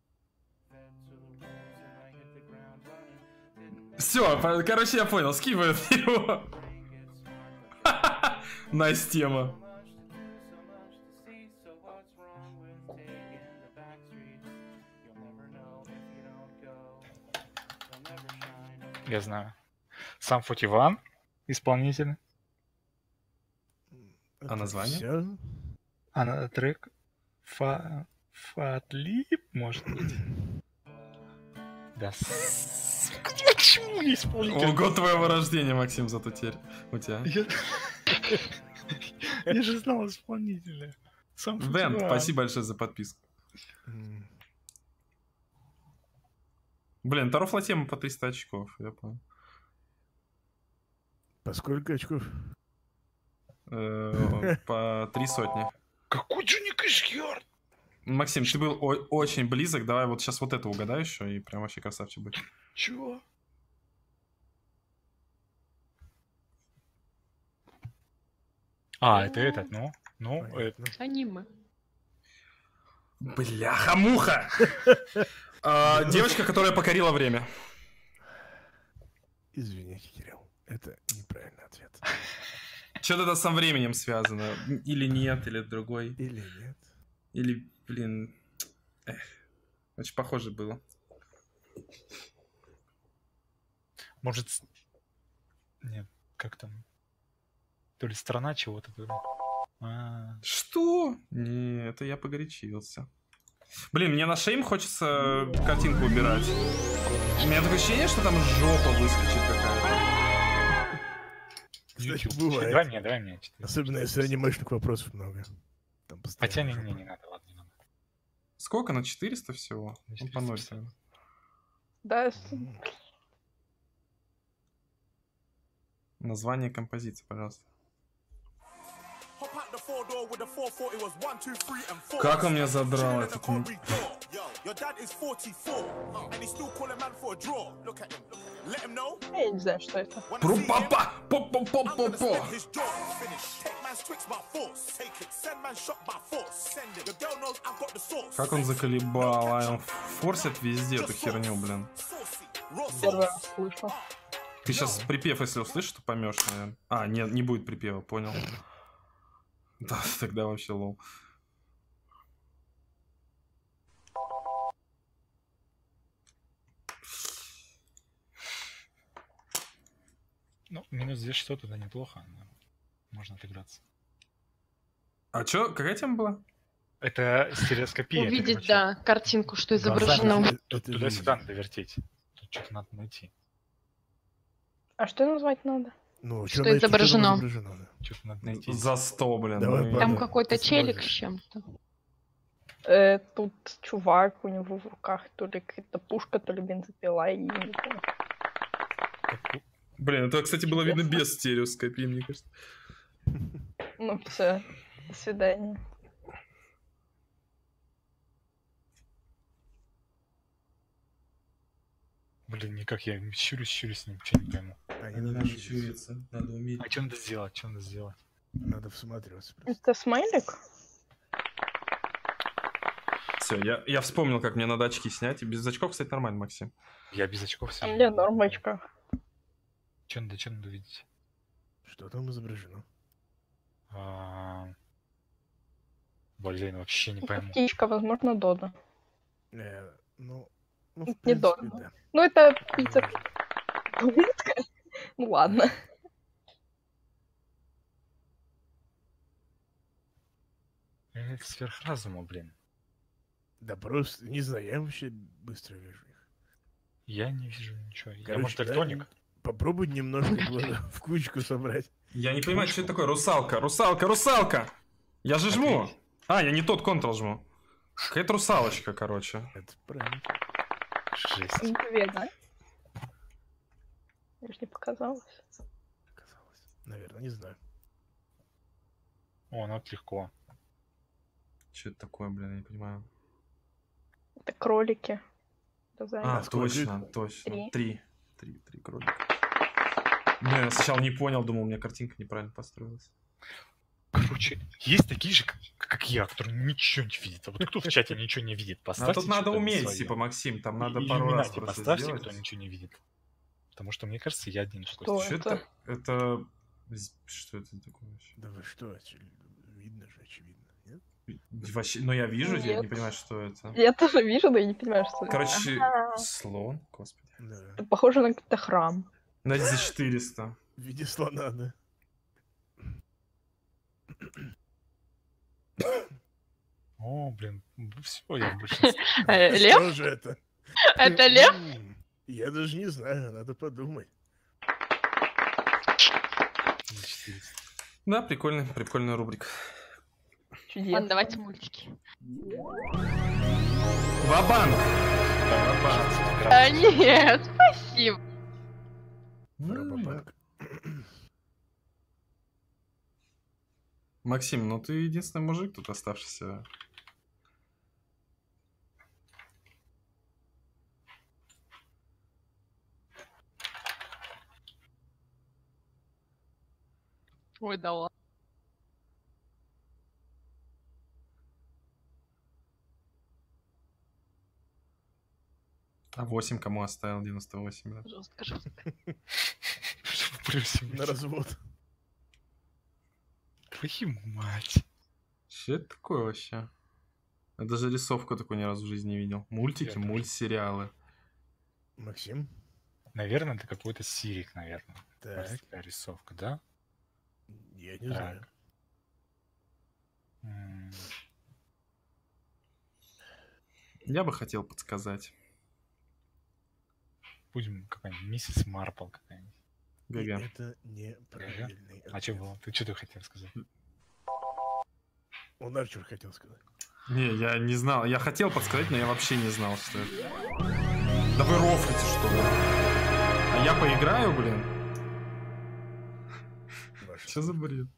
Все, короче, я понял, скипает его. Найс тема. Я знаю. Сам 41 исполнитель. А название? Все? А трек Фатлип, может быть. Да. Почему не исполнитель? О, год твоего рождения, Максим, зато теперь у тебя. Я же знал исполнителя. Сам Дэн, 41. спасибо большое за подписку. Блин, Тарофла тема по 300 очков, я понял. По сколько очков? По 3 сотни. Какой Джонни Кэшьярд? Максим, ты был очень близок. Давай вот сейчас вот это угадай еще, и прям вообще красавчик будет. Чего? А, это этот, ну, это. Аниме. Бляха-муха! Девочка, которая покорила время. Извините, Кирилл, это неправильный ответ. Что-то это со временем связано. Или нет, или другой. Или нет. Или, блин... Очень похоже было. Может... Нет, как там? То ли страна чего-то, то ли... Что? Не, это я погорячился. Блин, мне на шейм хочется картинку убирать. У меня такое ощущение, что там жопа выскочит какая-то. Кстати, бывает. Давай мне. Особенно если анимешных вопросов много. Там Хотя постоянно не жопа. надо, ладно, не надо. Сколько? На 400 всего? Ну, 450. по 0 тогда. Да, Название композиции, пожалуйста. Как он меня задрал этот... я не знаю, что это. Прупапа! По-по-по-по-по! Как он заколебал, а он форсит везде эту херню, блин. Первый раз слышал. Ты сейчас припев, если услышишь, то поймешь, наверное. А, нет, не будет припева, понял. Да, тогда вообще лол. Ну, минус 2600 это неплохо. Можно отыграться. А чё, какая тема была? Это стереоскопия. это, Увидеть, короче, да, картинку, что глазами изображено. Туда-сюда надо вертеть. Тут что-то надо найти. А что назвать надо? Ну, Что найти, там изображено? надо. Что-то надо найти. За 100, блин. Давай, ну и- Павел. Там какой-то ты челик с сможешь. чем-то. Тут чувак, у него в руках то ли какая-то пушка, то ли бензопила, и не знаю. Блин, это, кстати, было видно без стереоскопии, мне кажется. Ну все, до свидания. Блин, никак я щурюсь, ничего не пойму. Они надо щуриться. надо уметь. А что надо сделать? Что надо сделать? Надо всматриваться просто. Это смайлик? Все, я вспомнил, как мне надо очки снять. И без очков, кстати, нормально, Максим. Я без очков А сижу. мне норм в очках. Что надо видеть? Что там изображено? Блин, вообще не пойму. Птичка, возможно, Дода. Ну, в Не принципе, Дода. да. Ну это птица. Утка? Ну ладно. Это сверхразума, блин. Да просто, не знаю, я вообще быстро вижу их. Я не вижу ничего. Я, Короче, может, да, дальтоник? Попробуй немножко глаза в кучку собрать. Я не понимаю, что это такое. Русалка, русалка, русалка! Я же жму. Отлично. А, я не тот Ctrl жму. Какая-то русалочка, короче. Это правильно. Жесть. Наверное. Я ж не показалось. Казалось. Наверное, не знаю. О, ну это легко. Что это такое, блин, я не понимаю. Это кролики. Это А, зайцы. точно, точно. Три. Три кролика. Блин, я сначала не понял, думал, у меня картинка неправильно построилась. Короче, есть такие же, как я, которые ничего не видят. А вот кто в чате ничего не видит, А поставьте. тут надо что-то уметь, своё. типа, Максим, там надо Или пару раз Иллюминати просто поставьте, сделать. кто ничего не видит. Потому что, мне кажется, я один такой. Что Что это? это? Что это такое вообще? Да вы что, видно же, очевидно, нет? Вообще, ну я вижу, я не Нет. понимаю, что это. Я тоже вижу, но я не понимаю, что это. Короче, Ага. слон, господи. Да. Это похоже на какой-то храм. Знаете, за 400. В виде слона, да. О, блин, все, я в большинстве. Лев? Что же это? Это лев? Я даже не знаю, надо подумать. За 400. Да, прикольная рубрика. Ладно, Чудесно. давайте мультики. Ва-банк! А, нет, спасибо. Робобанк. Максим, ну ты единственный мужик тут оставшийся. Ой, да ладно. А 8 кому оставил? 98, да? Жестко, жестко. Плюс На развод. Твою мать. Что это такое вообще? Я даже рисовку такую ни разу в жизни не видел. Мультики, Я тоже. мультсериалы. Максим? Наверное, это какой-то сирик, наверное. Так, Такая рисовка, да? я не Так. знаю. М, Я бы хотел подсказать. Будем какая-нибудь миссис Марпл какая-нибудь. ГГ. Это неправильный А что ответ. было? Ты что ты хотел сказать? Он Арчер хотел сказать. Не, я не знал. Я хотел подсказать, но я вообще не знал, что это. Да вы рофлите, что ли? А я поиграю, блин? Что за бред?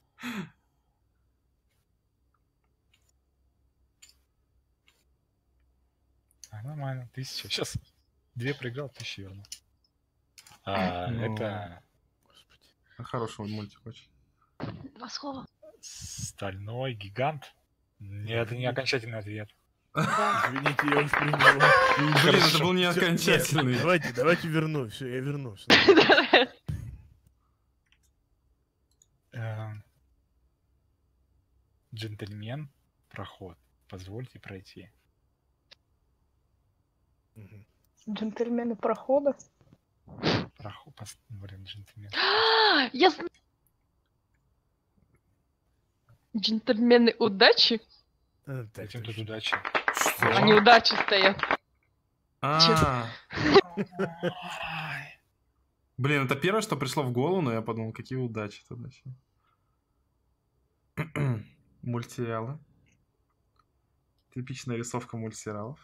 Нормально, 1000. Сейчас 2 проиграл, 1000 верну. Ну, Это Хороший мультик очень. 2 слова. стальной гигант. Это не окончательный ответ. Извините, я уж принял. Блин, это был не Всё, нет, окончательный. Давайте верну. Все, я вернусь. Джентльмен, проход. Позвольте пройти. Джентльмены прохода. Проход, блин, джентльмен. Я знаю. Джентльмены удачи? Этим тут удачи. А неудачи стоят. Блин, это первое, что пришло в голову, но я подумал, какие удачи тут вообще. Мультсериалы. Типичная рисовка мультсериалов.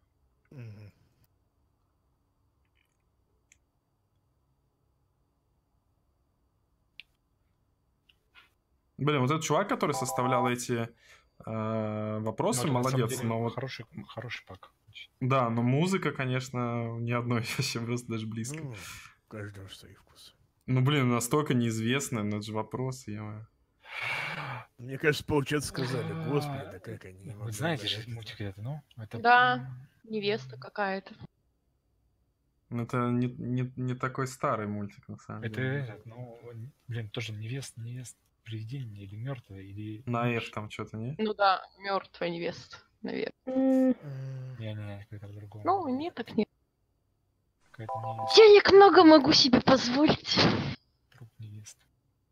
Блин, вот этот чувак, который составлял эти вопросы, Ну, это на самом молодец. деле Но вот... Хороший пак. Да, но музыка, конечно, ни одной вообще просто даже близко. Ну, у каждого свой вкус. Ну, блин, настолько неизвестно, но это же вопрос, я... Мне кажется, полчаса сказали. Господи, да как они не Вы могли знаете угадать. же мультик это, ну? Это... Да, невеста какая-то. Это не такой старый мультик, на самом Это, деле. ну, блин, тоже невест, привидение или мертвое, или... На F там что-то, не? Ну да, мертвая невеста, наверное. Не-не-не, какая-то другое. Ну, нет, так нет. Какая-то невеста. Денег много могу себе позволить. Труп невесты.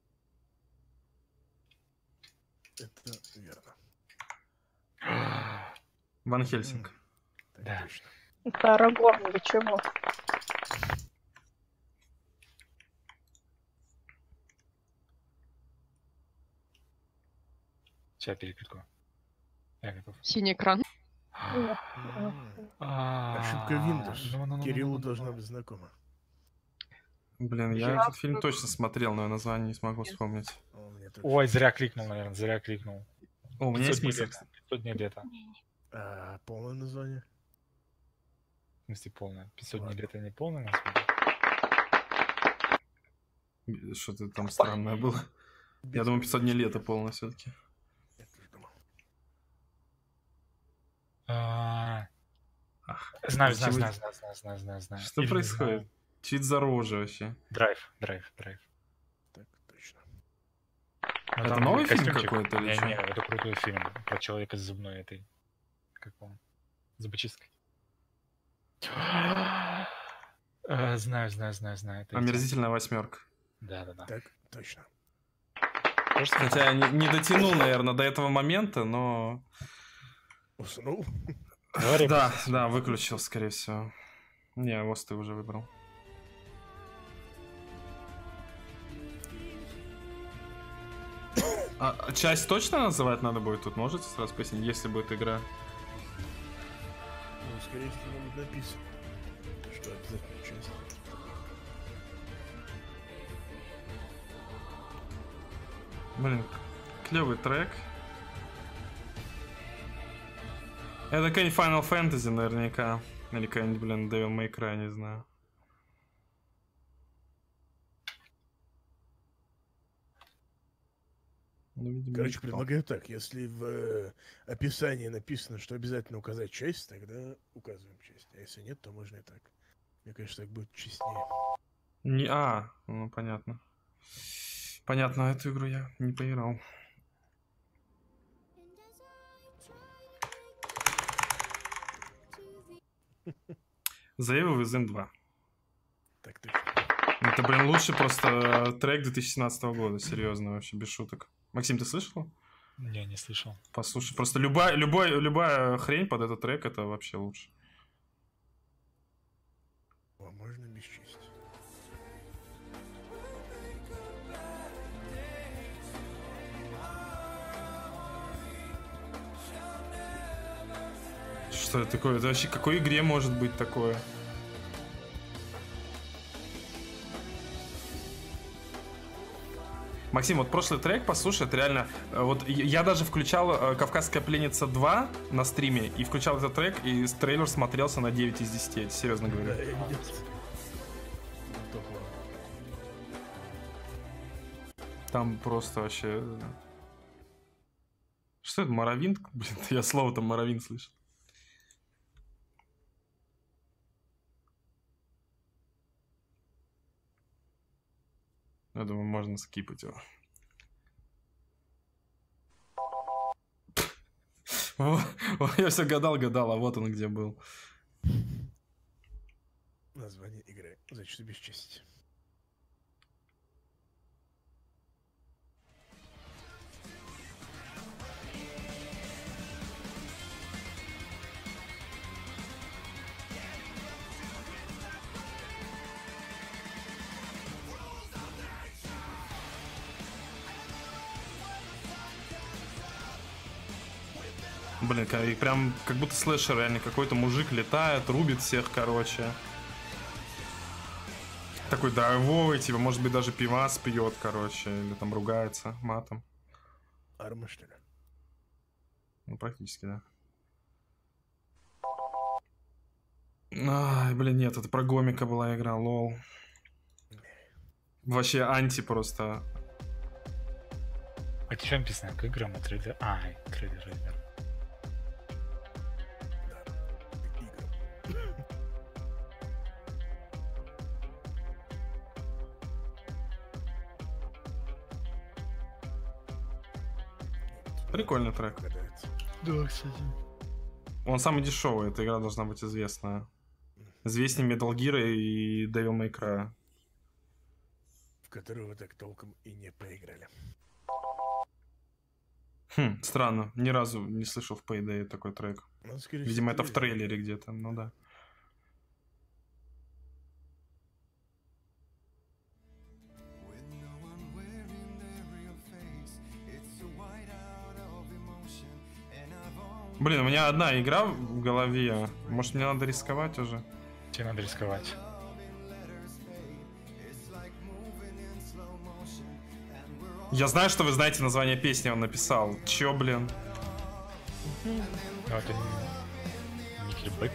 Это верно. Ван Хельсинг. Да. Это Арагорн, для чего? Сейчас перекликаю. Я готов. Синий экран. Ошибка Windows. Кириллу должна быть знакома. Блин, я этот фильм точно смотрел, но я название не смогу вспомнить. Ой, зря кликнул, наверное, зря кликнул. О, у меня есть 500 дней мысль. лета. 500 дней лета. Полное название? В смысле полное? 500 дней лета не полное название? Что-то там странное было. Я думаю, 500 дней лета полное все-таки. Знаю. Что происходит? Чуть за рожа вообще. Драйв. Так, точно. Это новый фильм какой-то или что? Не, это крутой фильм про человека с зубной этой... Как он? Зубочисткой. Знаю. Это Омерзительная восьмерка. Да. Так, точно. Хотя я не дотянул, наверное, до этого момента, но... Уснул? Да, выключил, скорее всего. Не, вот ты уже выбрал. А часть точно называть надо будет тут? Можете сразу пояснить, если будет игра? Ну, скорее всего, будет написано, что обязательно часть. Блин, клевый трек. Это какая-нибудь Final Fantasy наверняка. Или какая-нибудь, блин, Devil May Cry, не знаю. Ну, видимо, Короче, никто. предлагаю так. Если в описании написано, что обязательно указать часть, тогда указываем часть. А если нет, то можно и так. Мне кажется, так будет честнее. Ну понятно. Понятно, эту игру я не поиграл. The Evil Within 2. Так. Это, блин, лучший просто трек 2017 года, серьезно, вообще, без шуток. Максим, ты слышал? Я не слышал. Послушай, просто любая хрень под этот трек, это вообще лучше. А можно без чести. Что это такое? Это вообще в какой игре может быть такое? Максим, вот прошлый трек, послушай, это реально... Вот я даже включал «Кавказская пленница 2» на стриме, и включал этот трек, и трейлер смотрелся на 9 из 10, я серьезно говорю. Да, я видел. Там просто вообще... Что это, Моровинт? Блин, я слово там Моровинт слышу. Я думаю, можно скипать его. Я все гадал, а вот он где был. Название игры. Зачастую без чести. Блин, прям как будто слэшер, реально какой-то мужик летает, рубит всех, короче. Такой драйвовый, типа, может быть, даже пивас пьет, короче, или там ругается матом. Арма, что ли? Ну, практически, да. Ай, блин, нет, это про Гомика была игра, лол. Вообще анти просто. Это что написано? К играм и трейдер? Трейдер. Прикольный трек. Да, кстати. Он самый дешевый, эта игра должна быть известная. Известнее Metal Gear и Devil May Cry. В которую вы так толком и не поиграли. Странно. Ни разу не слышал в Payday такой трек. Ну, скорее Видимо, всего, это в трейлере где-то, ну да. Блин, у меня одна игра в голове. Может, мне надо рисковать уже? Тебе надо рисковать. Я знаю, что вы знаете название песни, он написал. Чё, блин? Ну, это Никельбэк.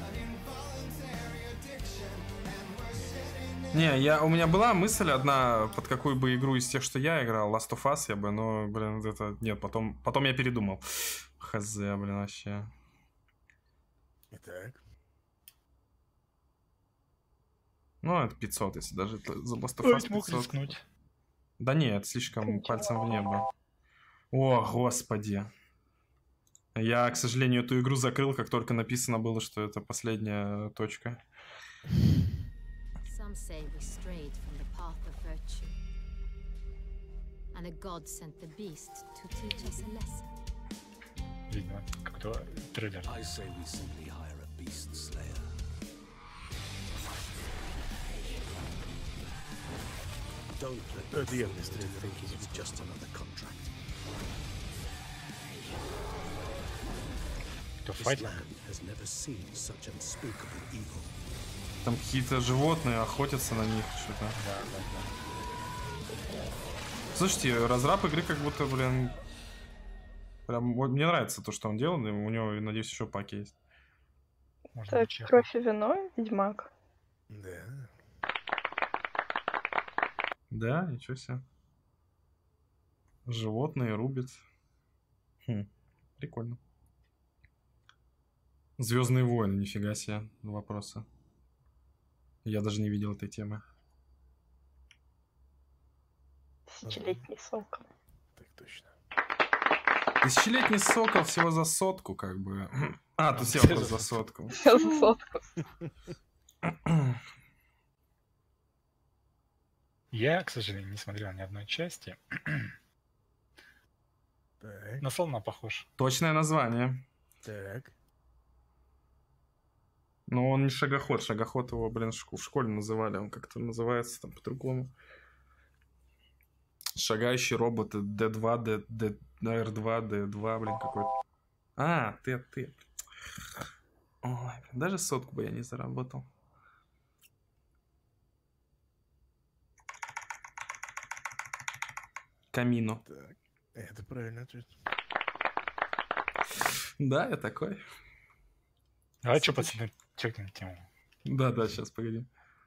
Не, у меня была мысль одна, под какую бы игру из тех, что я играл, Last of Us я бы, но, блин, это... Нет, потом я передумал. Хз, блин, вообще. Итак. Ну, это 500, если даже за Last of Us мог 500. рискнуть. Да нет, слишком пальцем в небо. О, господи. Я, к сожалению, эту игру закрыл, как только написано было, что это последняя точка. Some say we strayed from the path of virtue, and a god sent the beast to teach us a lesson. Видно, как-то трейлер. I say we simply hire a beast slayer. Don't let the youngest think it was just another contract. This land has never seen such unspeakable evil. Там какие-то животные охотятся на них, что-то. Да. Слушайте, разраб игры как будто, блин... Прям вот мне нравится то, что он делал, и у него, надеюсь, еще паки есть. Так, кровь и вино, Ведьмак. Да. Да, ничего себе. Животные рубят. Прикольно. Звездные войны, нифига себе, вопросы. Я даже не видел этой темы. Тысячелетний сокол. Так точно. Тысячелетний сокол всего за 100, как бы. А, тут всего за 100. Все за 100. Я, к сожалению, не смотрел ни одной части. Так. На слона похож. Точное название. Так. Но он не шагоход. Шагоход его, блин, в школе называли. Он как-то называется там по-другому. Шагающий робот D2, R2, D2, блин, какой-то. А, ты. Ой, даже сотку бы я не заработал. Камино. Так, это правильный ответ. Да, я такой. А что, пацаны, чекнем тему? Да, сейчас, погоди.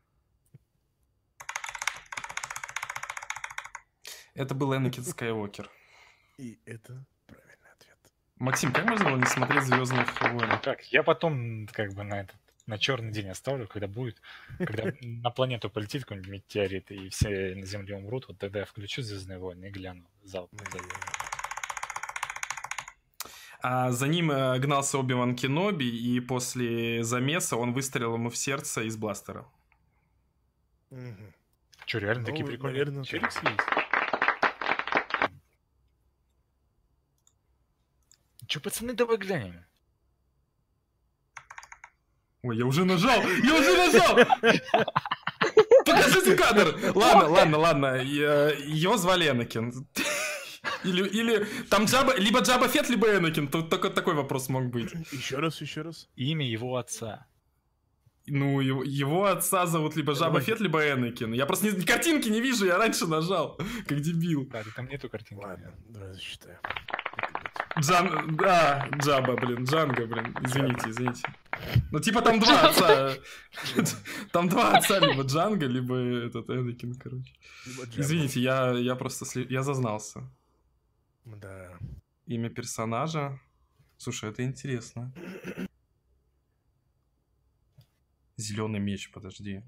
Это был Энакин Скайуокер. И это правильный ответ. Максим, как можно было не смотреть «Звездных войн»? Так, я потом как бы на черный день оставлю, когда будет, когда на планету полетит какой-нибудь метеорит, и все на Земле умрут, вот тогда я включу «Звездные войны» и гляну залпом. А за ним гнался Оби-Ван Кеноби, и после замеса он выстрелил ему в сердце из бластера. Мгм. Че, реально Ну, такие прикольные наверное, челиксы есть? Че, пацаны, давай глянем. Ой, я уже нажал! Я уже нажал! Покажите кадр! Ладно. Его звали Энакин. Или там либо Джаба Фетт, либо Энакин. Тут только такой вопрос мог быть. Еще раз. Имя его отца. Ну, его отца зовут либо Джаба Фетт, либо Энакин. Я просто картинки не вижу, я раньше нажал, как дебил. Да, там нету картинки. Ладно, давай засчитаю. Джаба, Джанго, извините. Ну, типа там два отца. Там два отца, либо Джанго, либо этот Энакин, короче. Извините, я просто я зазнался. Да. Имя персонажа. Слушай, это интересно. Зеленый меч, подожди.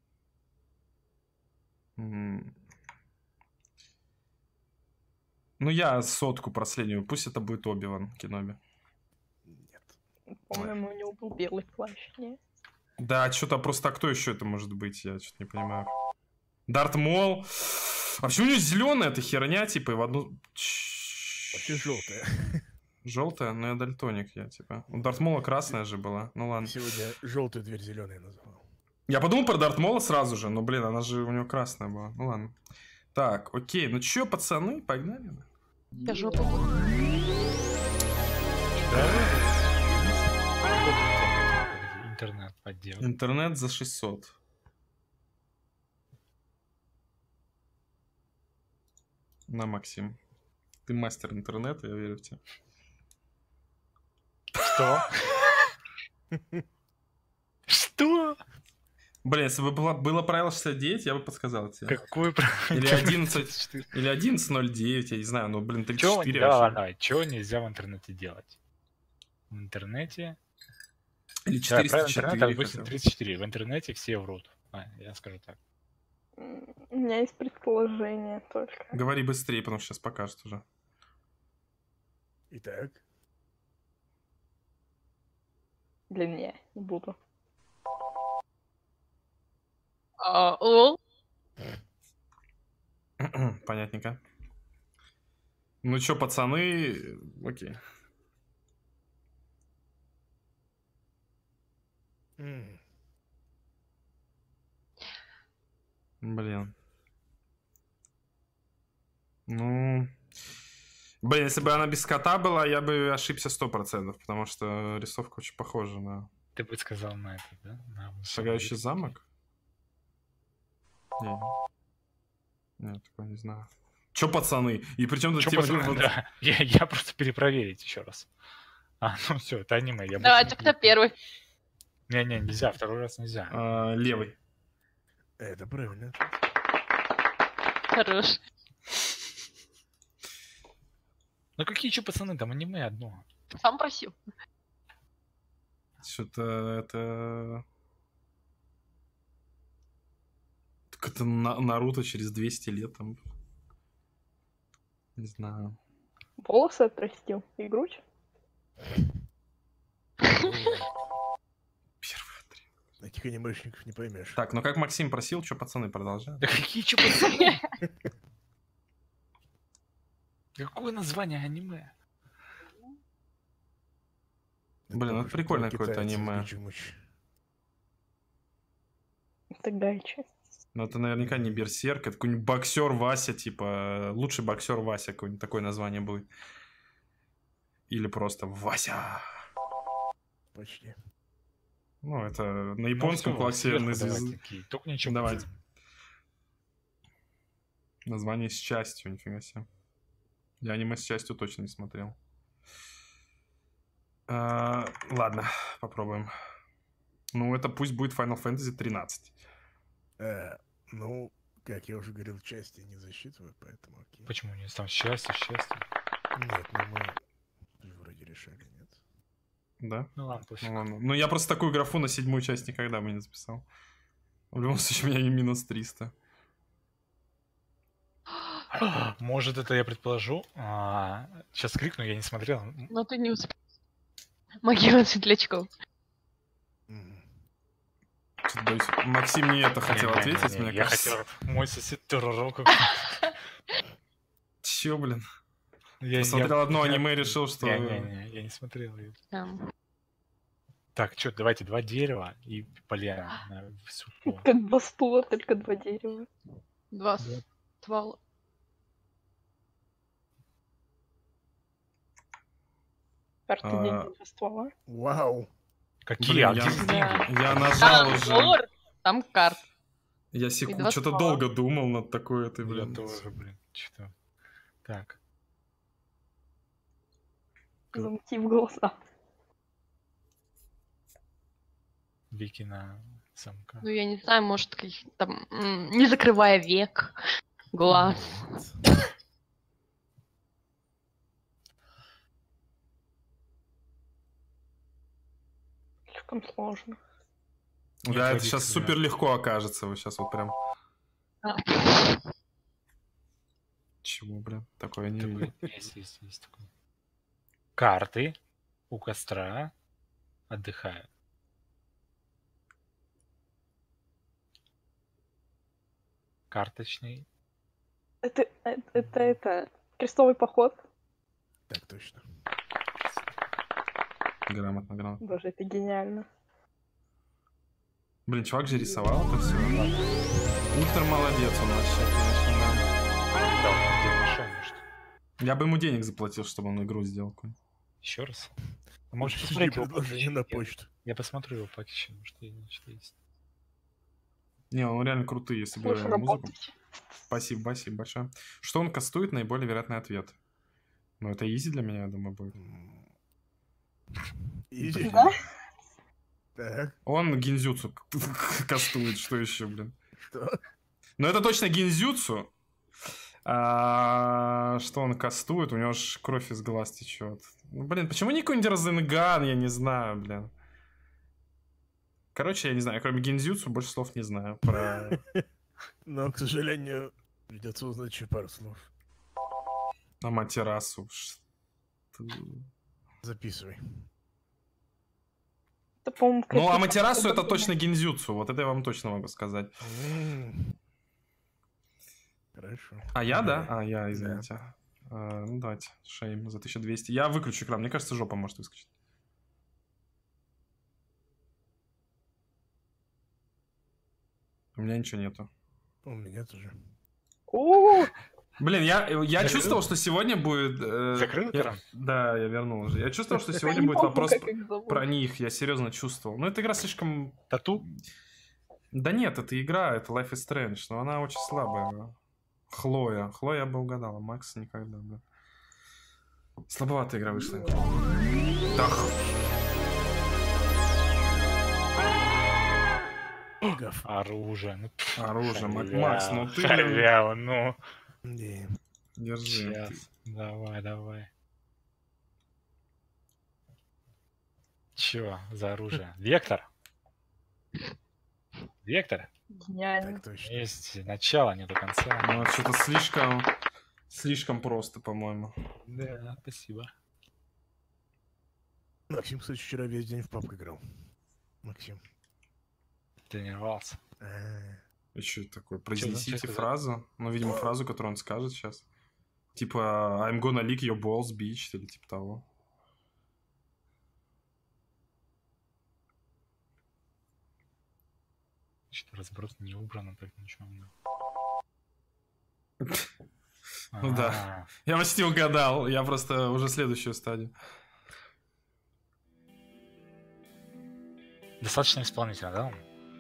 Ну, я сотку последнюю. Пусть это будет Оби-Ван Кеноби. По-моему, у него был белый плащ, не? Да, что-то просто... А кто еще это может быть? Я что-то не понимаю. Дарт Мол. А почему у него зеленая эта херня, типа, и в одну... Вообще желтая. Желтая? Ну, я дальтоник, типа. У Дарт Мола красная же была. Ну, ладно. Сегодня желтую дверь зеленой назвал. Я подумал про Дарт Мола сразу же, но, блин, она же у него красная была. Ну, ладно. Так, окей. Ну, чё, пацаны, погнали? Я жопу. Интернет поддел. Интернет за 600. На, Максим. Ты мастер интернета, я верю в тебя. Что? Что? Блин, если бы было правило 69, я бы подсказал тебе. Какое правило? Или 11, или 11.09, я не знаю, ну, блин, 34 Давай, чего нельзя в интернете делать? В интернете... Или 404. Да, допустим, 34. В интернете все врут. Я скажу так. У меня есть предположение только. Говори быстрее, потому что сейчас покажет уже. Итак. Не буду. Лол. Понятненько. Ну чё, пацаны, окей. Блин. Ну... Блин, если бы она без кота была, я бы ошибся 100%, потому что рисовка очень похожа на... Ты бы сказал на это, да? Шагающий замок? Нет, такого не знаю. Чё, пацаны? И причем тут тема... Да. Я просто перепроверить еще раз. Ну все, это аниме. Давайте, кто первый? Не, нельзя, второй раз нельзя. Левый. Это правильно. Хорош. Ну какие еще пацаны, там аниме одно. Сам просил. Что-то это... Так это Наруто через 200 лет там. Не знаю. Волосы отрастил и грудь? Этих анимешников не поймешь. Так, ну как Максим просил, что пацаны продолжают? Да какие что пацаны? Какое название аниме? Блин, это прикольное какое-то аниме. Это гайчи. Ну это наверняка не Берсерк, это какой-нибудь боксер Вася, типа лучший боксер Вася, какое-нибудь такое название будет. Или просто Вася. Почти. Ну, это на японском флаг северной звезды. Только ничего. Давайте. Название с частью, нифига себе. Я аниме с частью точно не смотрел. Ладно, попробуем. Ну, это пусть будет Final Fantasy 13. Ну, как я уже говорил, части не засчитывают, поэтому окей. Почему не там счастье? Нет, ну мы вроде решали, нет? Да? Ну ладно, пофиг. Ну, ладно. Ну, я просто такую графу на 7-ю часть никогда бы не записал. В любом случае, у меня и минус 300. Может, это я предположу. Сейчас крикну, я не смотрел. Но ты не успел. Могила светлячков. Максим не это хотел ответить, мне я кажется. хотел мой сосед Торoro. Чё, блин? Посмотрел одно аниме и решил, что... Я не смотрел. Так, что, давайте 2 дерева и поляна. Как 2 стула, только 2 дерева. 2 ствола. Карты деньги 2 ствола. Вау. Какие? Я нажал уже. Там карт. Я секунду, что-то долго думал над такой этой, блин. Я тоже, блин, что-то. Так. Замки в глаза. Викина самка. Ну, я не знаю, может, там, не закрывая век, глаз. Слишком сложно. Да, это сейчас супер легко окажется. Вы сейчас вот прям... Чего, блин? Такое не видел. Есть такое. Карты у костра отдыхают. Карточный. Это крестовый поход. Так точно. Грамотно. Боже, это гениально. Блин, чувак же рисовал это все. Виктор молодец, он вообще, конечно, да. Да, он где нашел, может. Я бы ему денег заплатил, чтобы он игру сделал. Еще раз? А может посмотреть посмотреть его предложение на почту. Я посмотрю его пакет, может есть. Не, он реально крутый, если бы играл музыку. Спасибо большое. Что он кастует? Наиболее вероятный ответ. Ну, это изи для меня, я думаю, будет. Изи? Да? Так. Он гинзюцу кастует, что еще, блин? Что? Ну, это точно гинзюцу. Что он кастует? У него ж кровь из глаз течет. Ну, блин, почему не какой-нибудь Розенган? Я не знаю, блин. Короче, я не знаю, кроме гинзюцу больше слов не знаю про... Но, к сожалению, придется узнать еще пару слов. Аматерасу. Записывай. Ну, Аматерасу это точно гинзюцу. Вот это я вам точно могу сказать. Хорошо. А я, да? Я, извините. Ну, давайте. Шейм за 1200. Я выключу экран. Мне кажется, жопа может выскочить. У меня ничего нету. У меня тоже. Блин, я чувствовал, что сегодня будет... Закрыл экран? Да, я вернул уже. Я чувствовал, что сегодня будет вопрос про них. Я серьезно чувствовал. Но эта игра слишком... Тату? Да нет, это игра, это Life is Strange, но она очень слабая. Хлоя я бы угадала, Макс никогда, да. Слабоватая игра вышла. Оружие. Оружие, Макс, ну ты... Халява, ну... Держи. Сейчас. Давай. Чё за оружие? Вектор? Гениально. Есть начало, не до конца. Ну, что-то слишком просто, по-моему. Да, спасибо. Максим, кстати, вчера весь день в пабг играл. Максим. Тренировался. И что это такое? Произнесите фразу. Ну, видимо, фразу, которую он скажет сейчас. Типа I'm gonna lick your balls, bitch, или типа того. Что-то разброс не убрано, так ничего. Ну да. Я почти угадал. Я просто уже следующую стадию. Достаточно исполнительно, да?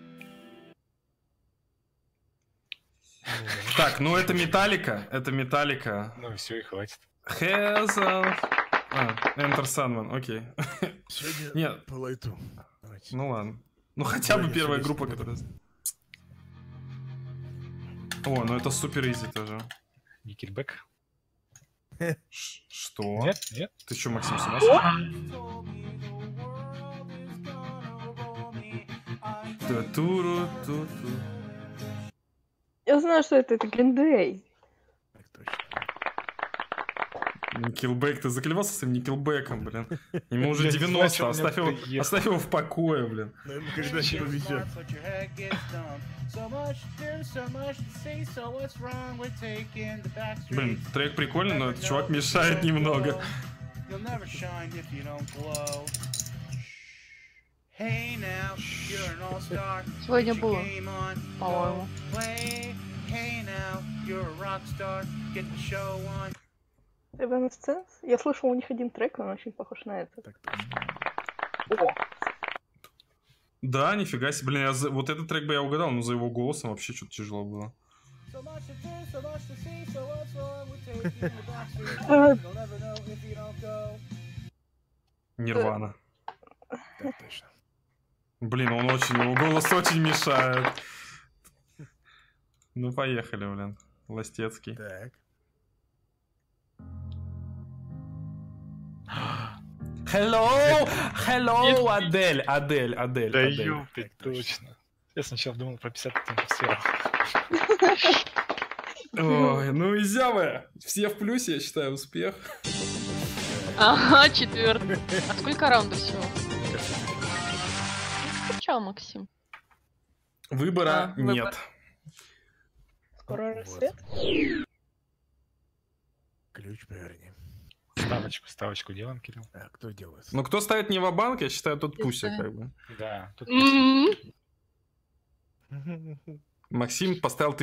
Так, ну это Металлика. Это Металлика. Ну и все, и хватит. Enter Sandman, окей. Сегодня Нет. по лайту. Давайте. Ну ладно. Ну хотя бы Давайте первая солист группа, буду. которая... О, ну это супер изи тоже. Никельбэк. Что? Нет, нет. Ты что, Максим, с ума сошел? Ту-туру-ту-ту. Я знаю, что это Green Day. Так точно. Никелбэк, ты заклевался с этим Никелбэком, блин. Ему уже Я не знаю, 90, чё у меня приехало. оставь его в покое, блин. Но ему когда-нибудь повезет. Блин, трек прикольный, но этот чувак мешает немного. Сегодня было, по-моему. Evanescence? Я слышал у них один трек, он очень похож на этот. Так точно. О, Да, нифига себе, блин, вот этот трек бы я угадал, но за его голосом вообще что-то тяжело было. Нирвана. Так точно. Блин, его голос очень мешает. Ну, поехали, блин. Ластецкий. Так. Hello, Адель. Да Адель. ёпты, Так точно. точно. Я сначала думал про 50 оттенков серого. Ой, ну изявы. Все в плюсе, я считаю, успех. Ага, 4. А сколько раундов всего? Чё, Максим? Выбора выбор. нет. скоро Вот. рассвет. Ключ поверни. Ставочку делаем, Кирилл. А кто делает? Ну, кто ставит не в банк, я считаю, тот Я Пуся, ставлю. как бы. Да, тут Максим поставил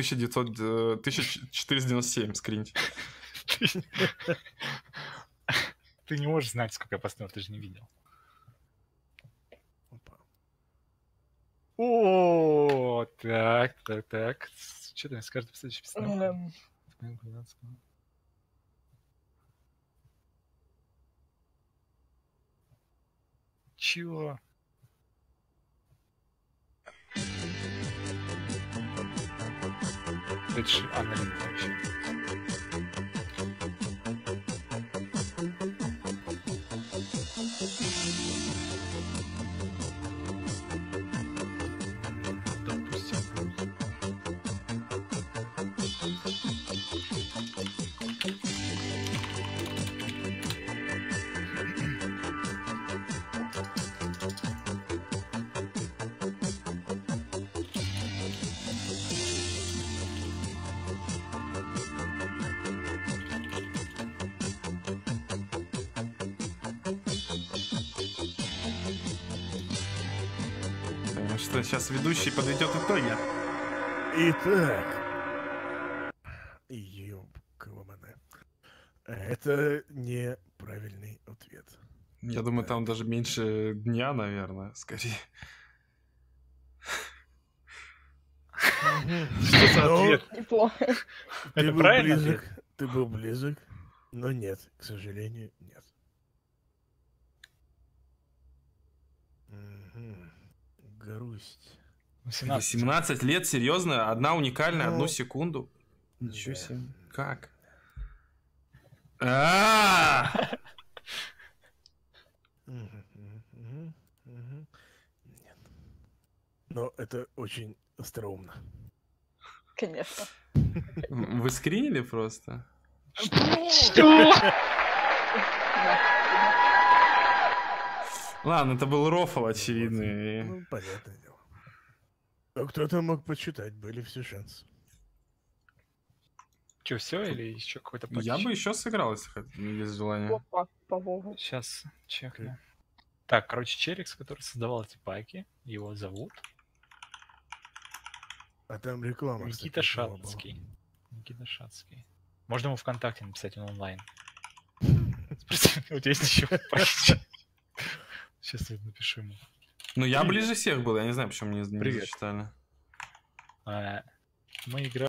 1497, скриньте. ты не можешь знать, сколько я поставил, ты же не видел. Опа. О, так. Что ты мне скажешь, следующий писал? Чего? Это же Анна Линда вообще. Допустим. Потому что сейчас ведущий подведет итоги. Итак. Ёб-каломане. Это неправильный ответ. Я думаю, там даже меньше дня, наверное, скорее. Что за Ну, ответ? Неплохо. Ты Это был правильный близок, ответ? ты был близок, но нет, к сожалению, нет. Мгм. Грусть. 18. 18 лет, серьезно? Одна уникальная, Ну, одну секунду? Ничего да. себе. Как? А! Мгм. Нет. Но это очень остроумно. Конечно. Вы скринили просто? Что? Ладно, это был рофл очевидный. Ну, понятное дело. А кто-то мог почитать, были все шансы. Че, все или еще какой-то Я бы еще сыграл, если есть желание. Опа, по Вову. Сейчас чекну. Так, короче, Черикс, который создавал эти пайки, его зовут А там реклама. Никита кстати, была. Шацкий. Никита Шацкий. Можно ему ВКонтакте написать, он онлайн. Спроси, у тебя есть еще пайки? Сейчас я напишу ему. Ну, я ближе всех был, я не знаю, почему мне не Привет. зачитали. Мы играли